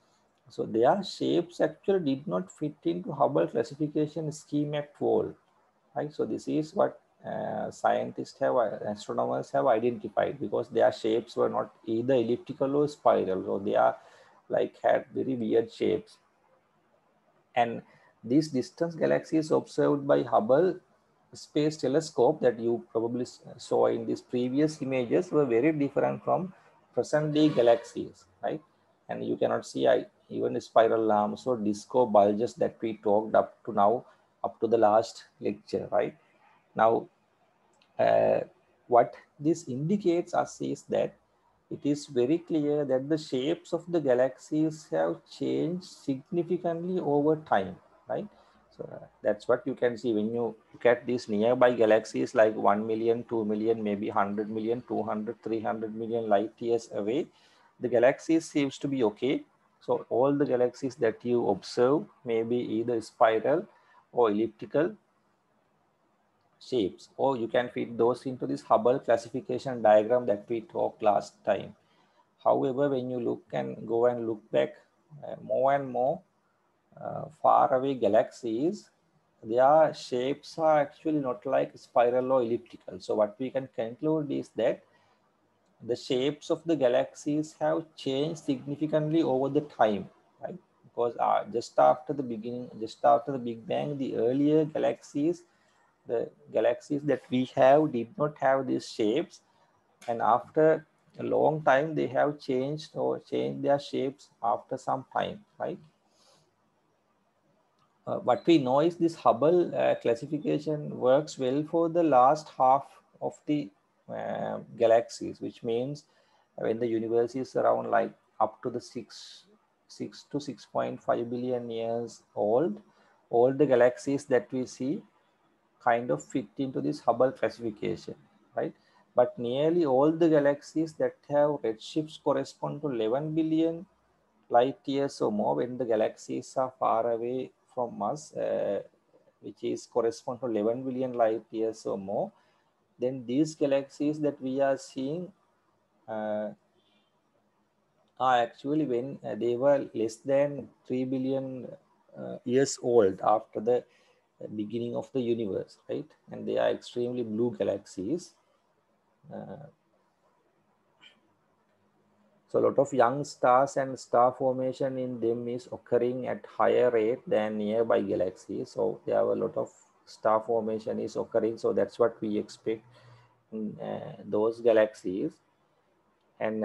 So their shapes actually did not fit into Hubble classification scheme at all, right? So this is what scientists have, astronomers have identified, because their shapes were not either elliptical or spiral, so they are like had very weird shapes. And these distant galaxies observed by Hubble Space Telescope that you probably saw in these previous images were very different from present day galaxies, right? And you cannot see even spiral arms or disco bulges that we talked up to now, up to the last lecture, right? Now, uh, what this indicates us is that it is very clear that the shapes of the galaxies have changed significantly over time, right? So that's what you can see when you look at these nearby galaxies like 1 million, 2 million, maybe 100 million, 200, 300 million light years away. The galaxies seems to be okay. So all the galaxies that you observe may be either spiral or elliptical shapes, or you can fit those into this Hubble classification diagram that we talked last time. However, when you look and go and look back more and more far away galaxies, their shapes are actually not like spiral or elliptical. So what we can conclude is that the shapes of the galaxies have changed significantly over the time, right? Because just after the Big Bang, the earlier galaxies, the galaxies that we have did not have these shapes, and after a long time they have changed their shapes after some time, right? What we know is this Hubble classification works well for the last half of the galaxies, which means when the universe is around like up to the 6 to 6.5 billion years old, all the galaxies that we see kind of fit into this Hubble classification, right? But nearly all the galaxies that have redshifts correspond to 11 billion light years or more when the galaxies are far away from us, which is correspond to 11 billion light years or more. Then these galaxies that we are seeing uh, are actually when they were less than 3 billion years old after the beginning of the universe, right? And they are extremely blue galaxies. Uh, so a lot of young stars and star formation in them is occurring at higher rate than nearby galaxies. So there are a lot of star formation is occurring. So that's what we expect in those galaxies. And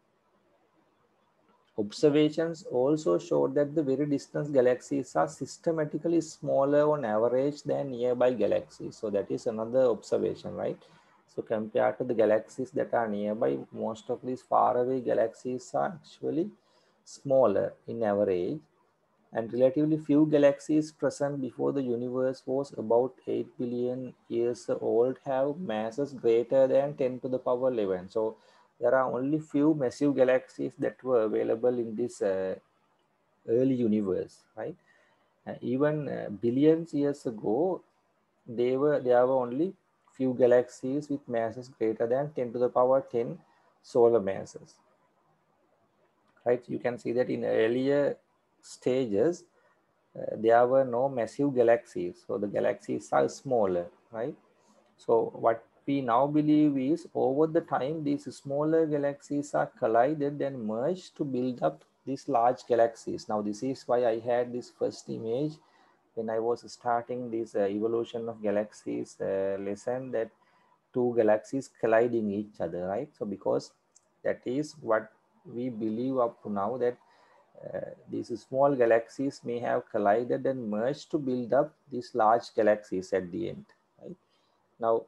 observations also showed that the very distant galaxies are systematically smaller on average than nearby galaxies. So that is another observation, right? So compared to the galaxies that are nearby, most of these faraway galaxies are actually smaller in average, and relatively few galaxies present before the universe was about 8 billion years old have masses greater than 10 to the power 11. So there are only few massive galaxies that were available in this early universe, right? Even billions years ago, there were only few galaxies with masses greater than 10 to the power 10 solar masses, right? You can see that in earlier stages, there were no massive galaxies, so the galaxies are smaller, right? So what we now believe is over the time these smaller galaxies are collided and merged to build up these large galaxies. Now this is why I had this first image when I was starting this evolution of galaxies lesson, that two galaxies colliding each other, right? So because that is what we believe up to now, that these small galaxies may have collided and merged to build up these large galaxies at the end, right? Now,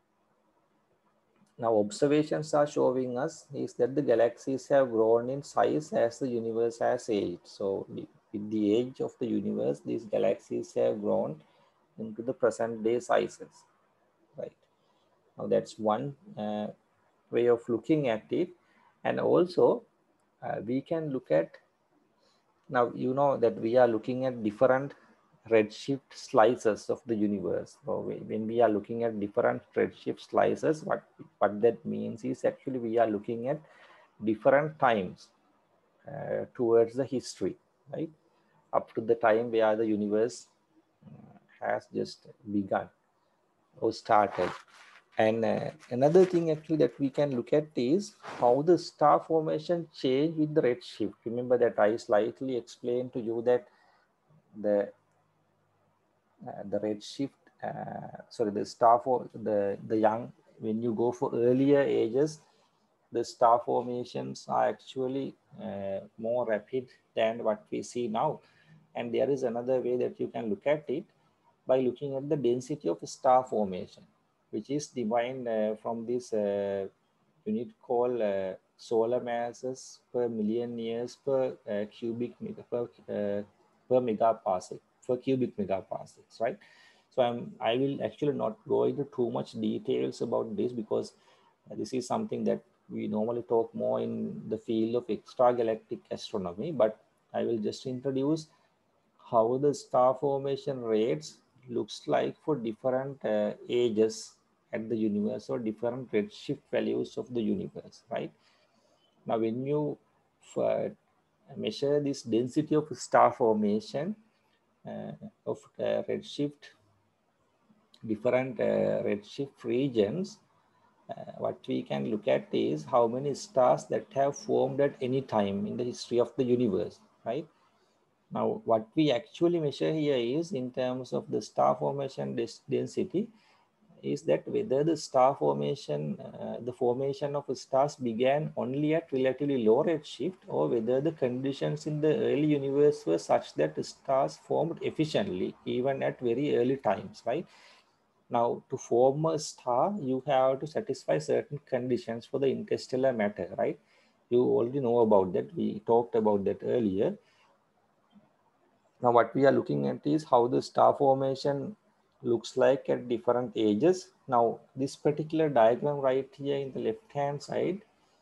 now observations are showing us is that the galaxies have grown in size as the universe has aged. So with the age of the universe, these galaxies have grown into the present day sizes, right? Now that's one way of looking at it. And also we can look at, now you know that we are looking at different redshift slices of the universe. So when we are looking at different redshift slices, what that means is actually we are looking at different times towards the history. right? Up to the time where the universe has just begun or started. And another thing actually that we can look at is how the star formation change with the redshift. Remember that I slightly explained to you that the the redshift, sorry, the star for the young, when you go for earlier ages, the star formations are actually more rapid than what we see now. And there is another way that you can look at it by looking at the density of star formation, which is defined from this unit called solar masses per million years per cubic meter per megaparsec, per cubic megaparsecs, right? So I will actually not go into too much details about this, because this is something that we normally talk more in the field of extragalactic astronomy, but I will just introduce how the star formation rates looks like for different ages at the universe, or different redshift values of the universe, right? Now, when you uh, measure this density of star formation of redshift, different redshift regions, what we can look at is how many stars that have formed at any time in the history of the universe, right? Now, what we actually measure here is, in terms of the star formation density, is that whether the star formation, the formation of stars began only at relatively low redshift, or whether the conditions in the early universe were such that stars formed efficiently even at very early times, right? Now, to form a star, you have to satisfy certain conditions for the interstellar matter, right? You already know about that. We talked about that earlier. Now, what we are looking at is how the star formation looks like at different ages. Now, this particular diagram right here in the left-hand side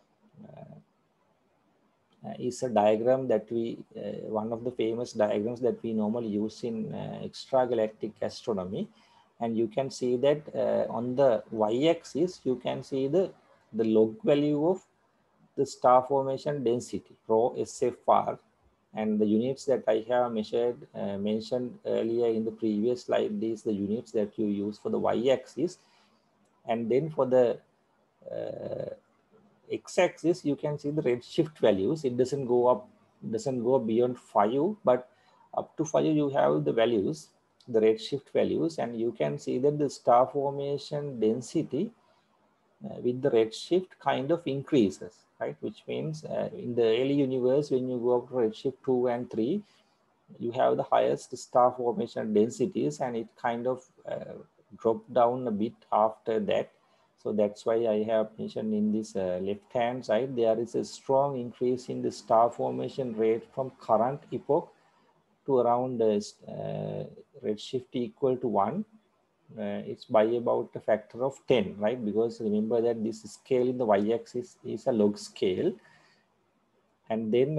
is a diagram that one of the famous diagrams that we normally use in extragalactic astronomy. And you can see that on the y-axis, you can see the log value of the star formation density, rho SFR, and the units that I have mentioned earlier in the previous slide, these the units that you use for the y-axis. And then for the uh, x-axis, you can see the redshift values. It doesn't go beyond 5, but up to 5 you have the values, the redshift values, and you can see that the star formation density with the redshift kind of increases, right? Which means in the early universe, when you go up to redshift 2 and 3, you have the highest star formation densities, and it kind of dropped down a bit after that. So that's why I have mentioned in this left hand side, there is a strong increase in the star formation rate from current epoch to around redshift equal to 1. It's by about a factor of 10, right? Because remember that this scale in the y-axis is a log scale. And then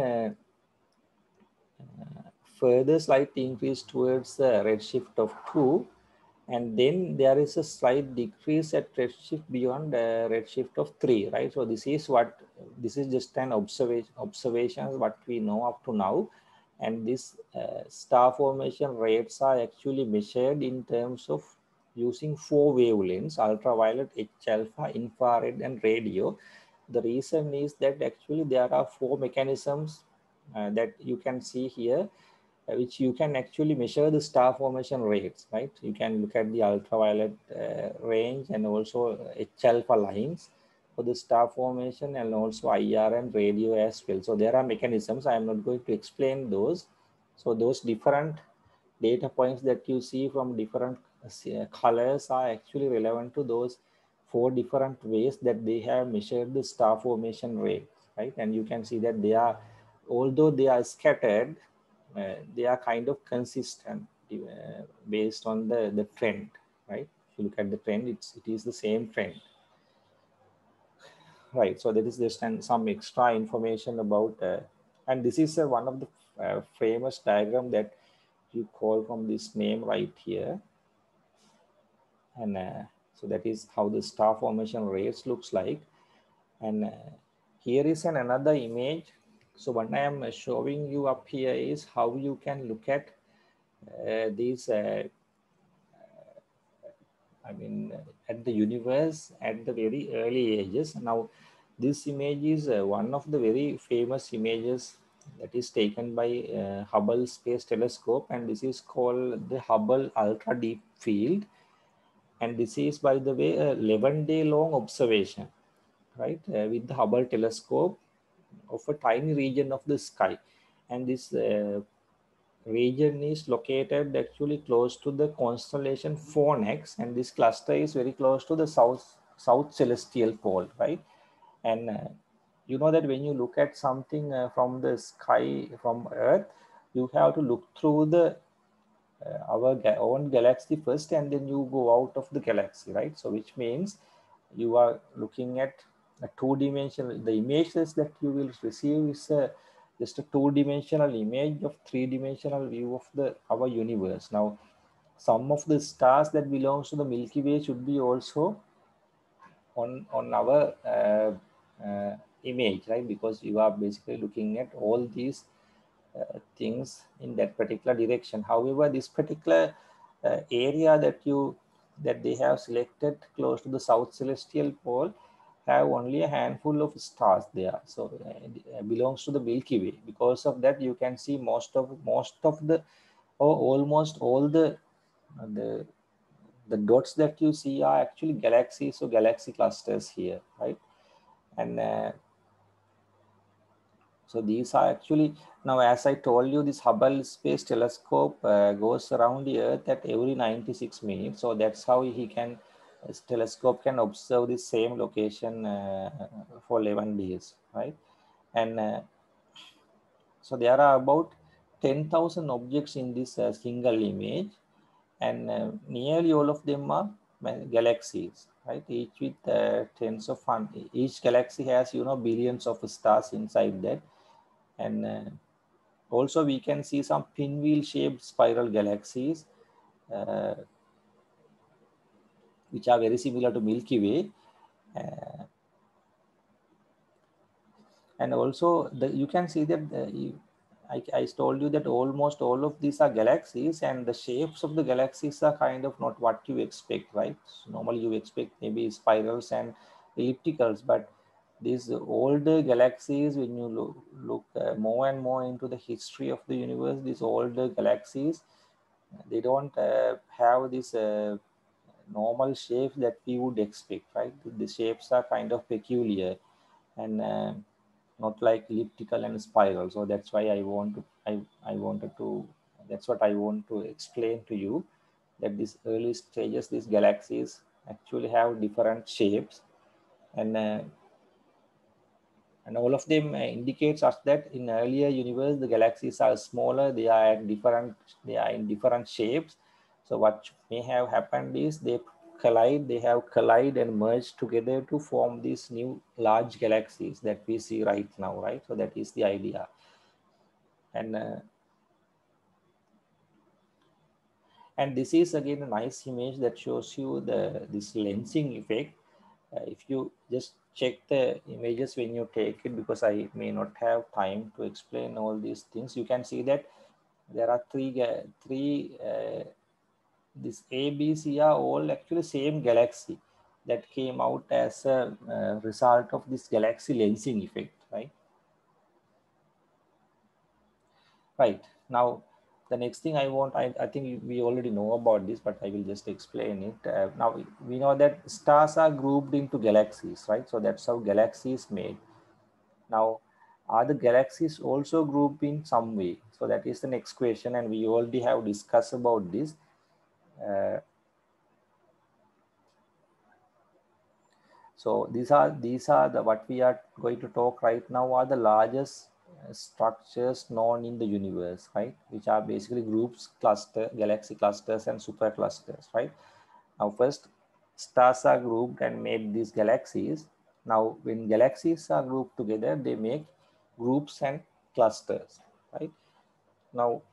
further slight increase towards the redshift of 2, and then there is a slight decrease at redshift beyond redshift of 3, right? So this is just an observations what we know up to now. And this star formation rates are actually measured in terms of using 4 wavelengths: ultraviolet, H alpha, infrared, and radio. The reason is that actually there are 4 mechanisms that you can see here, which you can actually measure the star formation rates, right? You can look at the ultraviolet range, and also H alpha lines for the star formation, and also IR and radio as well. So there are mechanisms. I am not going to explain those. So those different data points that you see from different colors are actually relevant to those 4 different ways that they have measured the star formation rate, right? And you can see that they are, although they are scattered, they are kind of consistent based on the trend, right? If you look at the trend, it is the same trend, right? So that is just some extra information about, and this is one of the famous diagram that you call from this name right here. And so that is how the star formation rates looks like. And here is another image So what I am showing you up here is how you can look at these at the universe at the very early ages. Now, this image is one of the very famous images that is taken by Hubble Space Telescope, and this is called the Hubble Ultra Deep Field. And this is, by the way, a 11-day long observation, right, with the Hubble telescope of a tiny region of the sky. And this region is located actually close to the constellation Fornax, and this cluster is very close to the south celestial pole, right? And you know that when you look at something from the sky from Earth, you have to look through the our own galaxy first, and then you go out of the galaxy, right? So which means you are looking at a two-dimensional, the images that you will receive is just a two-dimensional image of three-dimensional view of the our universe. Now, some of the stars that belongs to the Milky Way should be also on our image, right? Because you are basically looking at all these things in that particular direction. However, this particular area that they have selected close to the south celestial pole have only a handful of stars there. So it belongs to the Milky Way. Because of that, you can see most of the, or almost all the the dots that you see are actually galaxies or galaxy clusters here, right? And so these are actually, now as I told you, this Hubble Space Telescope goes around the Earth at every 96 minutes. So that's how this telescope can observe the same location for 11 days, right? And so there are about 10,000 objects in this single image, and nearly all of them are galaxies, right? Each with tens of each galaxy has, you know, billions of stars inside that. And also we can see some pinwheel shaped spiral galaxies uh, which are very similar to Milky Way. uh, and also you can see that I told you that almost all of these are galaxies, and the shapes of the galaxies are kind of not what you expect, right? So normally you expect maybe spirals and ellipticals, but these older galaxies, when you look more and more into the history of the universe, these older galaxies, they don't have this normal shapes that we would expect, right? The shapes are kind of peculiar, and not like elliptical and spiral. So that's why I wanted to, that's what I want to explain to you, that these early stages, these galaxies actually have different shapes, and all of them indicates us that in earlier universe the galaxies are smaller, they are in different shapes. So what may have happened is they have collided and merged together to form these new large galaxies that we see right now, right? So that is the idea. And this is again a nice image that shows you this lensing effect. If you just check the images when you take it, because I may not have time to explain all these things, you can see that there are three this A, B, C are all actually same galaxy that came out as a result of this galaxy lensing effect, right? Right. Now, the next thing I think we already know about this, but I will just explain it. Now, we know that stars are grouped into galaxies, right? So that's how galaxy is made. Now, are the galaxies also grouped in some way? So that is the next question, and we already have discussed about this. Uh, So these are the what we are going to talk right now are the largest structures known in the universe, right? Which are basically groups, galaxy clusters, and superclusters, right? Now, first, stars are grouped and made these galaxies. Now, when galaxies are grouped together, they make groups and clusters, right? Now,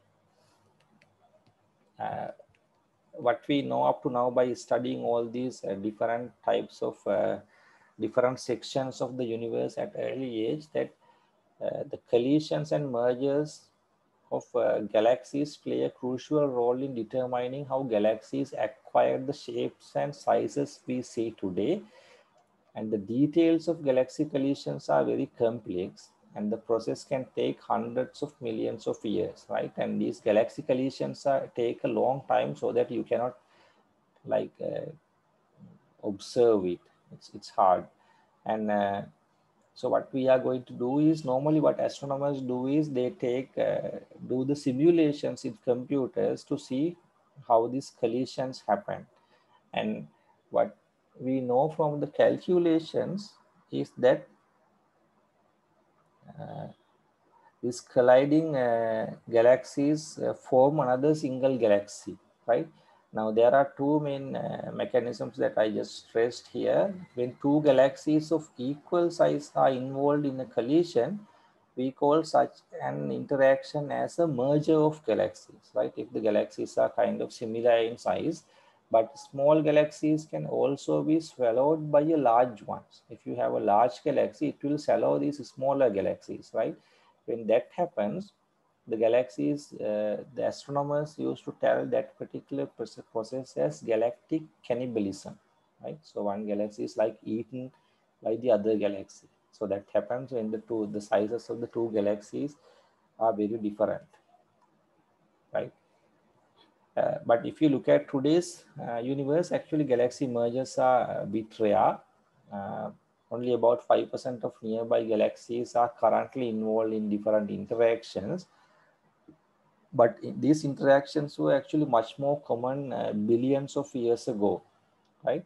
uh, what we know up to now by studying all these different types of different sections of the universe at early age, that The collisions and mergers of galaxies play a crucial role in determining how galaxies acquire the shapes and sizes we see today. And the details of galaxy collisions are very complex, and the process can take hundreds of millions of years, right? And these galaxy collisions take a long time, so that you cannot like observe it. It's hard. And so what we are going to do is, normally what astronomers do is they do the simulations in computers to see how these collisions happen. And what we know from the calculations is that these colliding galaxies form another single galaxy, right? Now there are two main mechanisms that I just stressed here. When two galaxies of equal size are involved in a collision, we call such an interaction as a merger of galaxies, right? If the galaxies are kind of similar in size, but small galaxies can also be swallowed by a large ones. If you have a large galaxy, it will swallow these smaller galaxies, right? When that happens, the galaxies, the astronomers used to tell that particular process as galactic cannibalism, right? So one galaxy is like eaten by the other galaxy. So that happens when the sizes of the two galaxies are very different, right? But if you look at today's universe, actually galaxy mergers are a bit rare. Uh, Only about 5% of nearby galaxies are currently involved in different interactions. But these interactions were actually much more common billions of years ago, right?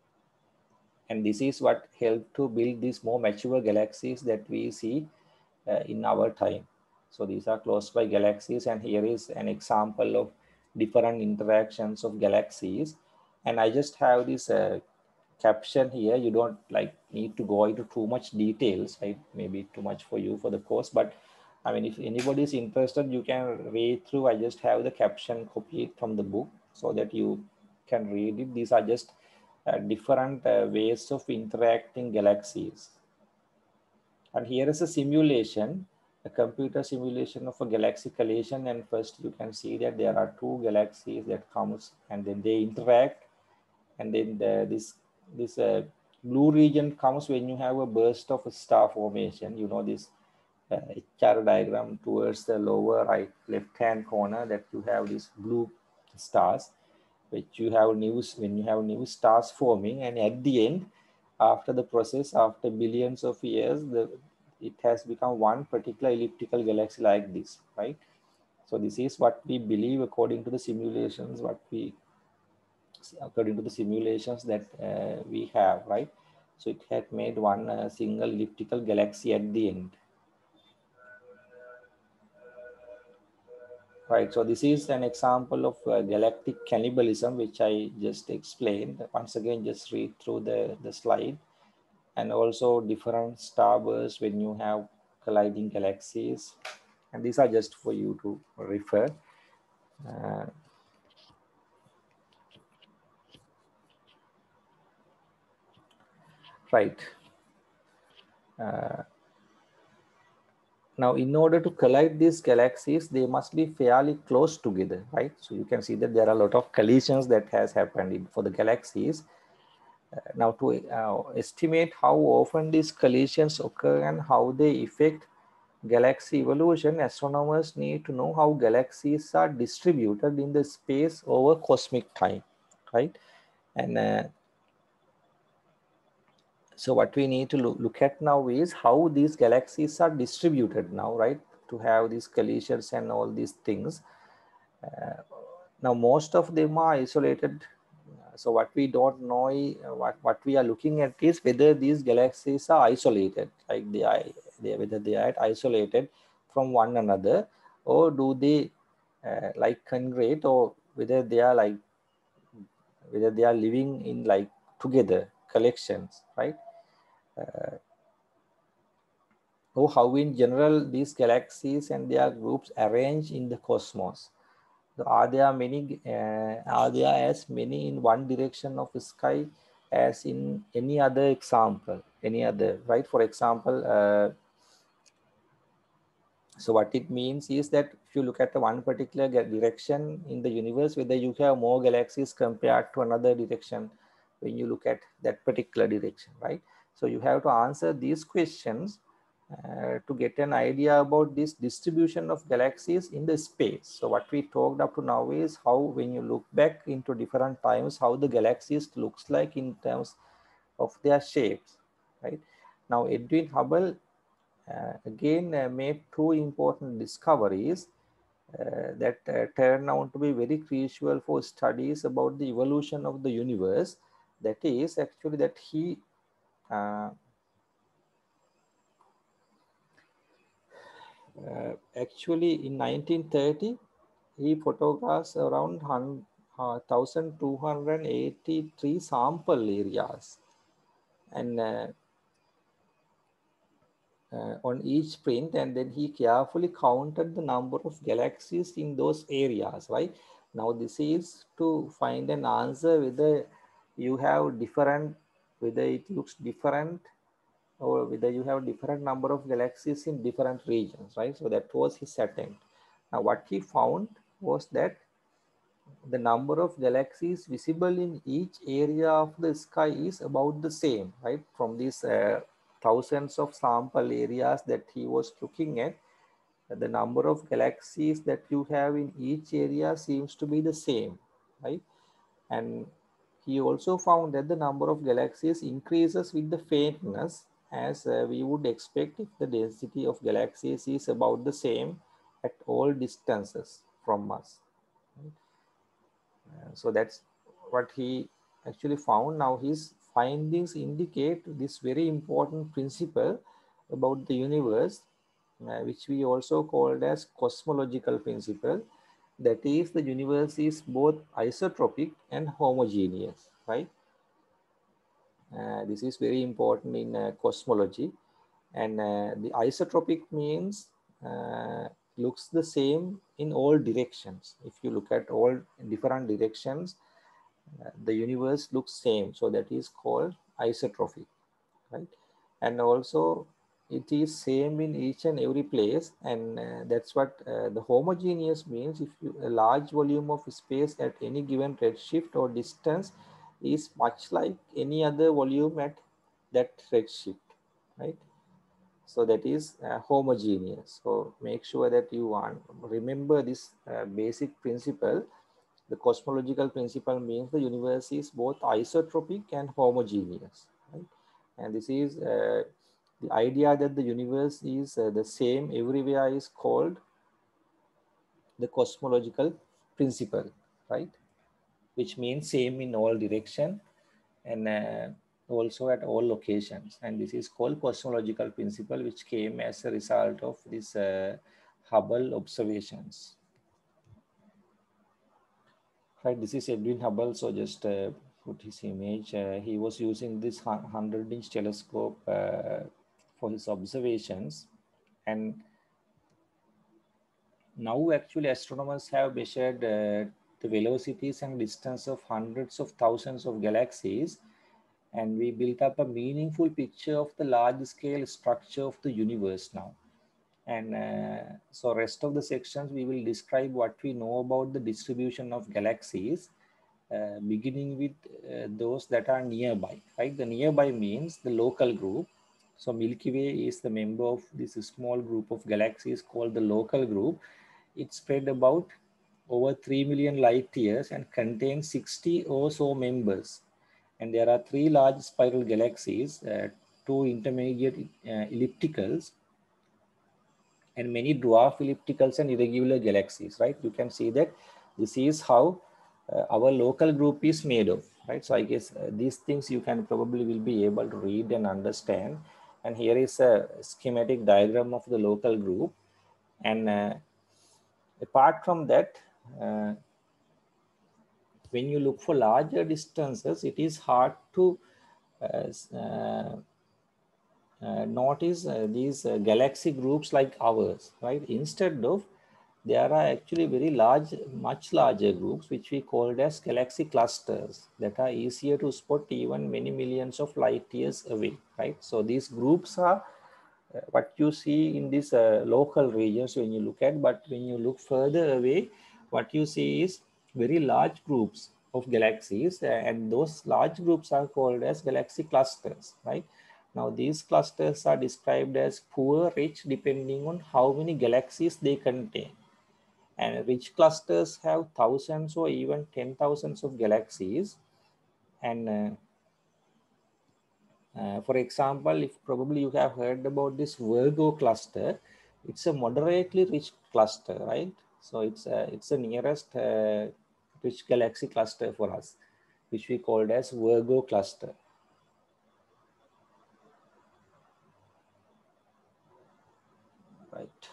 And this is what helped to build these more mature galaxies that we see in our time. So these are close by galaxies, and here is an example of different interactions of galaxies. And I just have this caption here. You don't like need to go into too much details, right? Maybe too much for you for the course, but I mean, if anybody is interested, you can read through. I just have the caption copied from the book so that you can read it. These are just different ways of interacting galaxies. And here is a simulation, a computer simulation of a galaxy collision. And first you can see that there are two galaxies that comes and then they interact. And then this blue region comes when you have a burst of a star formation. You know this HR diagram towards the lower right left-hand corner, that you have these blue stars, which you have when you have new stars forming, and at the end, after the process, after billions of years, it has become one particular elliptical galaxy like this, right? So this is what we believe according to the simulations, according to the simulations that we have, right? So it had made one single elliptical galaxy at the end. Right, so this is an example of galactic cannibalism, which I just explained. Once again, just read through the slide. And also different starbursts when you have colliding galaxies. And these are just for you to refer. Right. Now, in order to collide these galaxies, they must be fairly close together, right? So you can see that there are a lot of collisions that has happened for the galaxies. Now, to estimate how often these collisions occur and how they affect galaxy evolution, astronomers need to know how galaxies are distributed in the space over cosmic time, right? And so what we need to look at now is how these galaxies are distributed now, right? To have these collisions and all these things. Now, most of them are isolated. So what we don't know, what we are looking at is whether these galaxies are isolated, like whether they are isolated from one another, or do they like congregate, or whether they are living in like together collections, right? Or how in general these galaxies and their groups arrange in the cosmos. So are there as many in one direction of the sky as in any other example, any other, right? For example, So what it means is that if you look at the one particular direction in the universe, whether you have more galaxies compared to another direction when you look at that particular direction, right? So you have to answer these questions to get an idea about this distribution of galaxies in the space. So what we talked up to now is how, when you look back into different times, how the galaxies looks like in terms of their shapes, right? Now Edwin Hubble again made two important discoveries that turned out to be very crucial for studies about the evolution of the universe. That is actually that he actually in 1930 he photographed around 1283 sample areas, and on each print, and then he carefully counted the number of galaxies in those areas, right? Now this is to find an answer whether you have different, whether it looks different, or whether you have different number of galaxies in different regions, right? So that was his attempt. Now what he found was that the number of galaxies visible in each area of the sky is about the same, right? From these thousands of sample areas that he was looking at, the number of galaxies that you have in each area seems to be the same, right? And he also found that the number of galaxies increases with the faintness, as we would expect if the density of galaxies is about the same at all distances from us. So that's what he actually found. Now his findings indicate this very important principle about the universe, which we also called as cosmological principle. That is, the universe is both isotropic and homogeneous, right? This is very important in cosmology. And the isotropic means looks the same in all directions. If you look at all different directions, the universe looks same. So that is called isotropic, right? And also it is same in each and every place. And that's what the homogeneous means. If you, a large volume of space at any given redshift or distance is much like any other volume at that redshift, right? So that is homogeneous. So make sure that you remember this basic principle. The cosmological principle means the universe is both isotropic and homogeneous, right? And this is the idea that the universe is the same everywhere is called the cosmological principle, right? Which means same in all direction, and also at all locations. And this is called cosmological principle, which came as a result of this Hubble observations. Right, this is Edwin Hubble. So just put his image. He was using this 100-inch telescope for his observations. And now actually astronomers have measured the velocities and distance of hundreds of thousands of galaxies. And we built up a meaningful picture of the large scale structure of the universe now. And so rest of the sections, we will describe what we know about the distribution of galaxies, beginning with those that are nearby, right? The nearby means the local group. So Milky Way is the member of this small group of galaxies called the local group. It's spread about over 3 million light years and contains 60 or so members. And there are three large spiral galaxies, two intermediate ellipticals, and many dwarf ellipticals and irregular galaxies, right? You can see that this is how our local group is made of, right? So I guess these things you can probably will be able to read and understand. And here is a schematic diagram of the local group. And apart from that, when you look for larger distances, it is hard to notice these galaxy groups like ours, right? Instead of, there are actually very large, much larger groups, which we called as galaxy clusters, that are easier to spot even many millions of light years away, right? So these groups are what you see in these local regions when you look at, but when you look further away, what you see is very large groups of galaxies, and those large groups are called as galaxy clusters, right? Now these clusters are described as poor, rich, depending on how many galaxies they contain. And rich clusters have thousands or even 10,000s of galaxies. And for example, if probably you have heard about this Virgo cluster, it's a moderately rich cluster, right? So it's the nearest rich galaxy cluster for us, which we called as Virgo cluster. Right.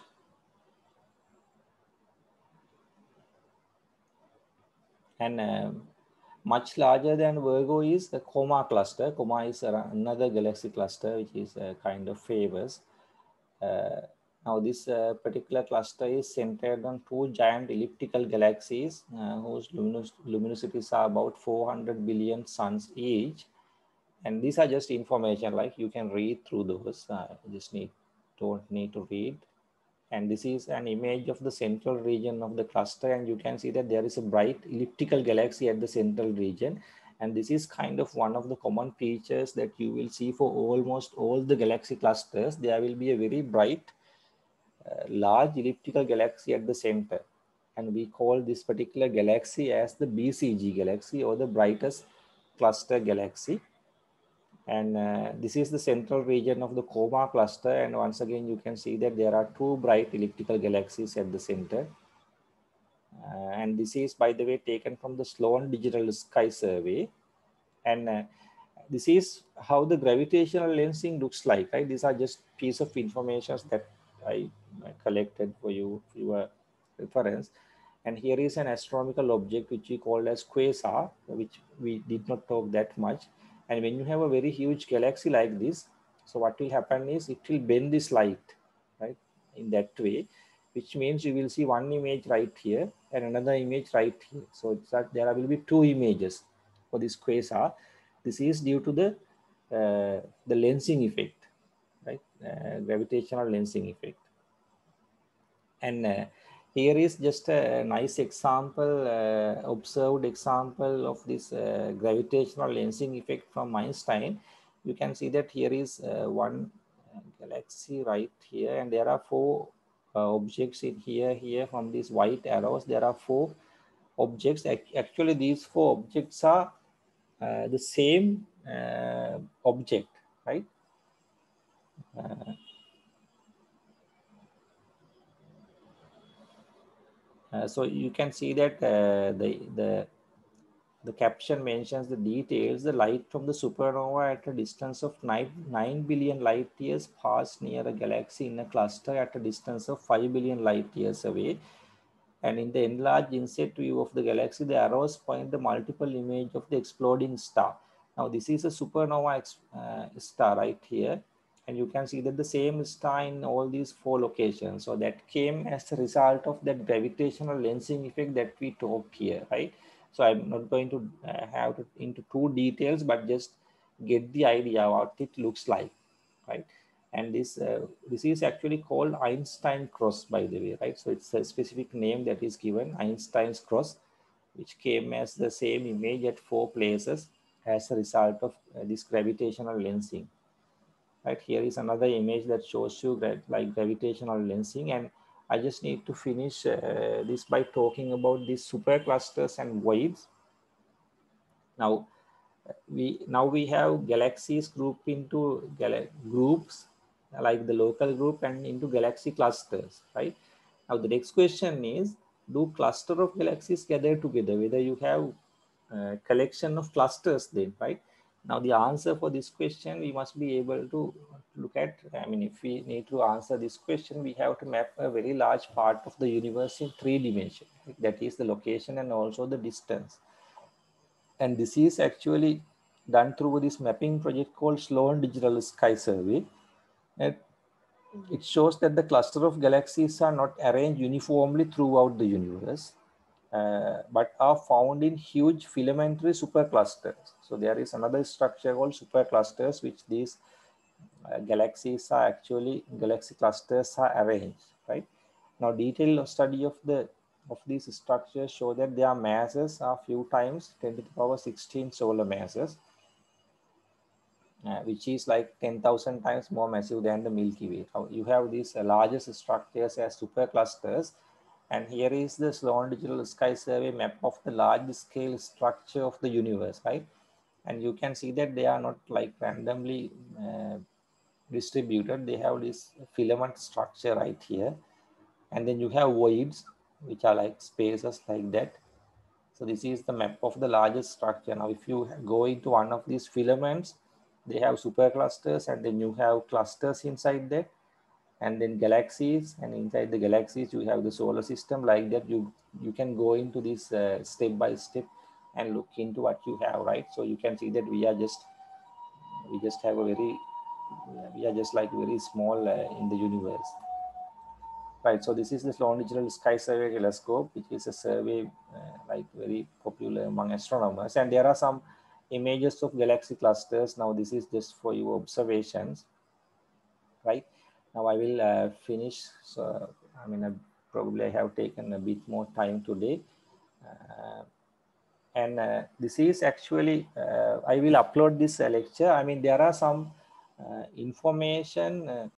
And much larger than Virgo is the Coma cluster. Coma is another galaxy cluster, which is kind of famous. Uh, Now, this particular cluster is centered on two giant elliptical galaxies whose luminosities are about 400 billion suns each. And these are just information, like you can read through those. Don't need to read. And this is an image of the central region of the cluster, and you can see that there is a bright elliptical galaxy at the central region. And this is kind of one of the common features that you will see for almost all the galaxy clusters. There will be a very bright large elliptical galaxy at the center, and we call this particular galaxy as the BCG galaxy, or the brightest cluster galaxy. And this is the central region of the Coma cluster, and once again you can see that there are two bright elliptical galaxies at the center. And this is, by the way, taken from the Sloan Digital Sky Survey. And this is how the gravitational lensing looks like, right? These are just piece of information that I collected for you for your reference. And here is an astronomical object which we call as quasar, which we did not talk that much. And when you have a very huge galaxy like this, so what will happen is it will bend this light, right, in that way, which means you will see one image right here and another image right here. So it's that there will be two images for this quasar. This is due to the lensing effect, right? Gravitational lensing effect. And here is just a nice example, observed example of this gravitational lensing effect from Einstein. You can see that here is one galaxy right here, and there are four objects in here from these white arrows. There are four objects. Actually, these four objects are the same object, right? So you can see that the caption mentions the details. The light from the supernova at a distance of 9 billion light years passed near a galaxy in a cluster at a distance of 5 billion light years away. And in the enlarged inset view of the galaxy, the arrows point the multiple image of the exploding star. Now, this is a supernova star right here. And you can see that the same star in all these four locations. So that came as a result of that gravitational lensing effect that we talked here, right? So I'm not going to have to into too details, but just get the idea what it looks like, right? And this is actually called Einstein cross, by the way, right? So it's a specific name that is given, Einstein's cross, which came as the same image at four places as a result of this gravitational lensing. Right, here is another image that shows you like gravitational lensing. And I just need to finish this by talking about these superclusters and voids. Now we have galaxies grouped into groups, like the local group, and into galaxy clusters, right? Now the next question is, do cluster of galaxies gather together? Whether you have a collection of clusters then, right? Now the answer for this question, we must be able to look at, I mean, if we need to answer this question, we have to map a very large part of the universe in 3 dimensions. That is the location and also the distance. And this is actually done through this mapping project called Sloan Digital Sky Survey. And it shows that the cluster of galaxies are not arranged uniformly throughout the universe, but are found in huge filamentary superclusters. So there is another structure called superclusters, which these galaxies are actually, galaxy clusters are arranged, right? Now, detailed study of these structures show that their masses are few times 10 to the power 16 solar masses, which is like 10,000 times more massive than the Milky Way. Now, you have these largest structures as superclusters, and here is the Sloan Digital Sky Survey map of the large scale structure of the universe, right? And you can see that they are not like randomly distributed. They have this filament structure right here, and then you have voids, which are like spaces like that. So this is the map of the largest structure. Now, if you go into one of these filaments, they have superclusters, and then you have clusters inside that, and then galaxies, and inside the galaxies you have the solar system. Like that, you can go into this step by step and look into what you have, right? So you can see that we just have a very, we are just like very small in the universe, right? So this is the Sloan Digital Sky Survey Telescope, which is a survey like very popular among astronomers, and there are some images of galaxy clusters. Now this is just for your observations, right? Now I will finish. So I mean, probably I have taken a bit more time today. And this is actually, I will upload this lecture. I mean, there are some information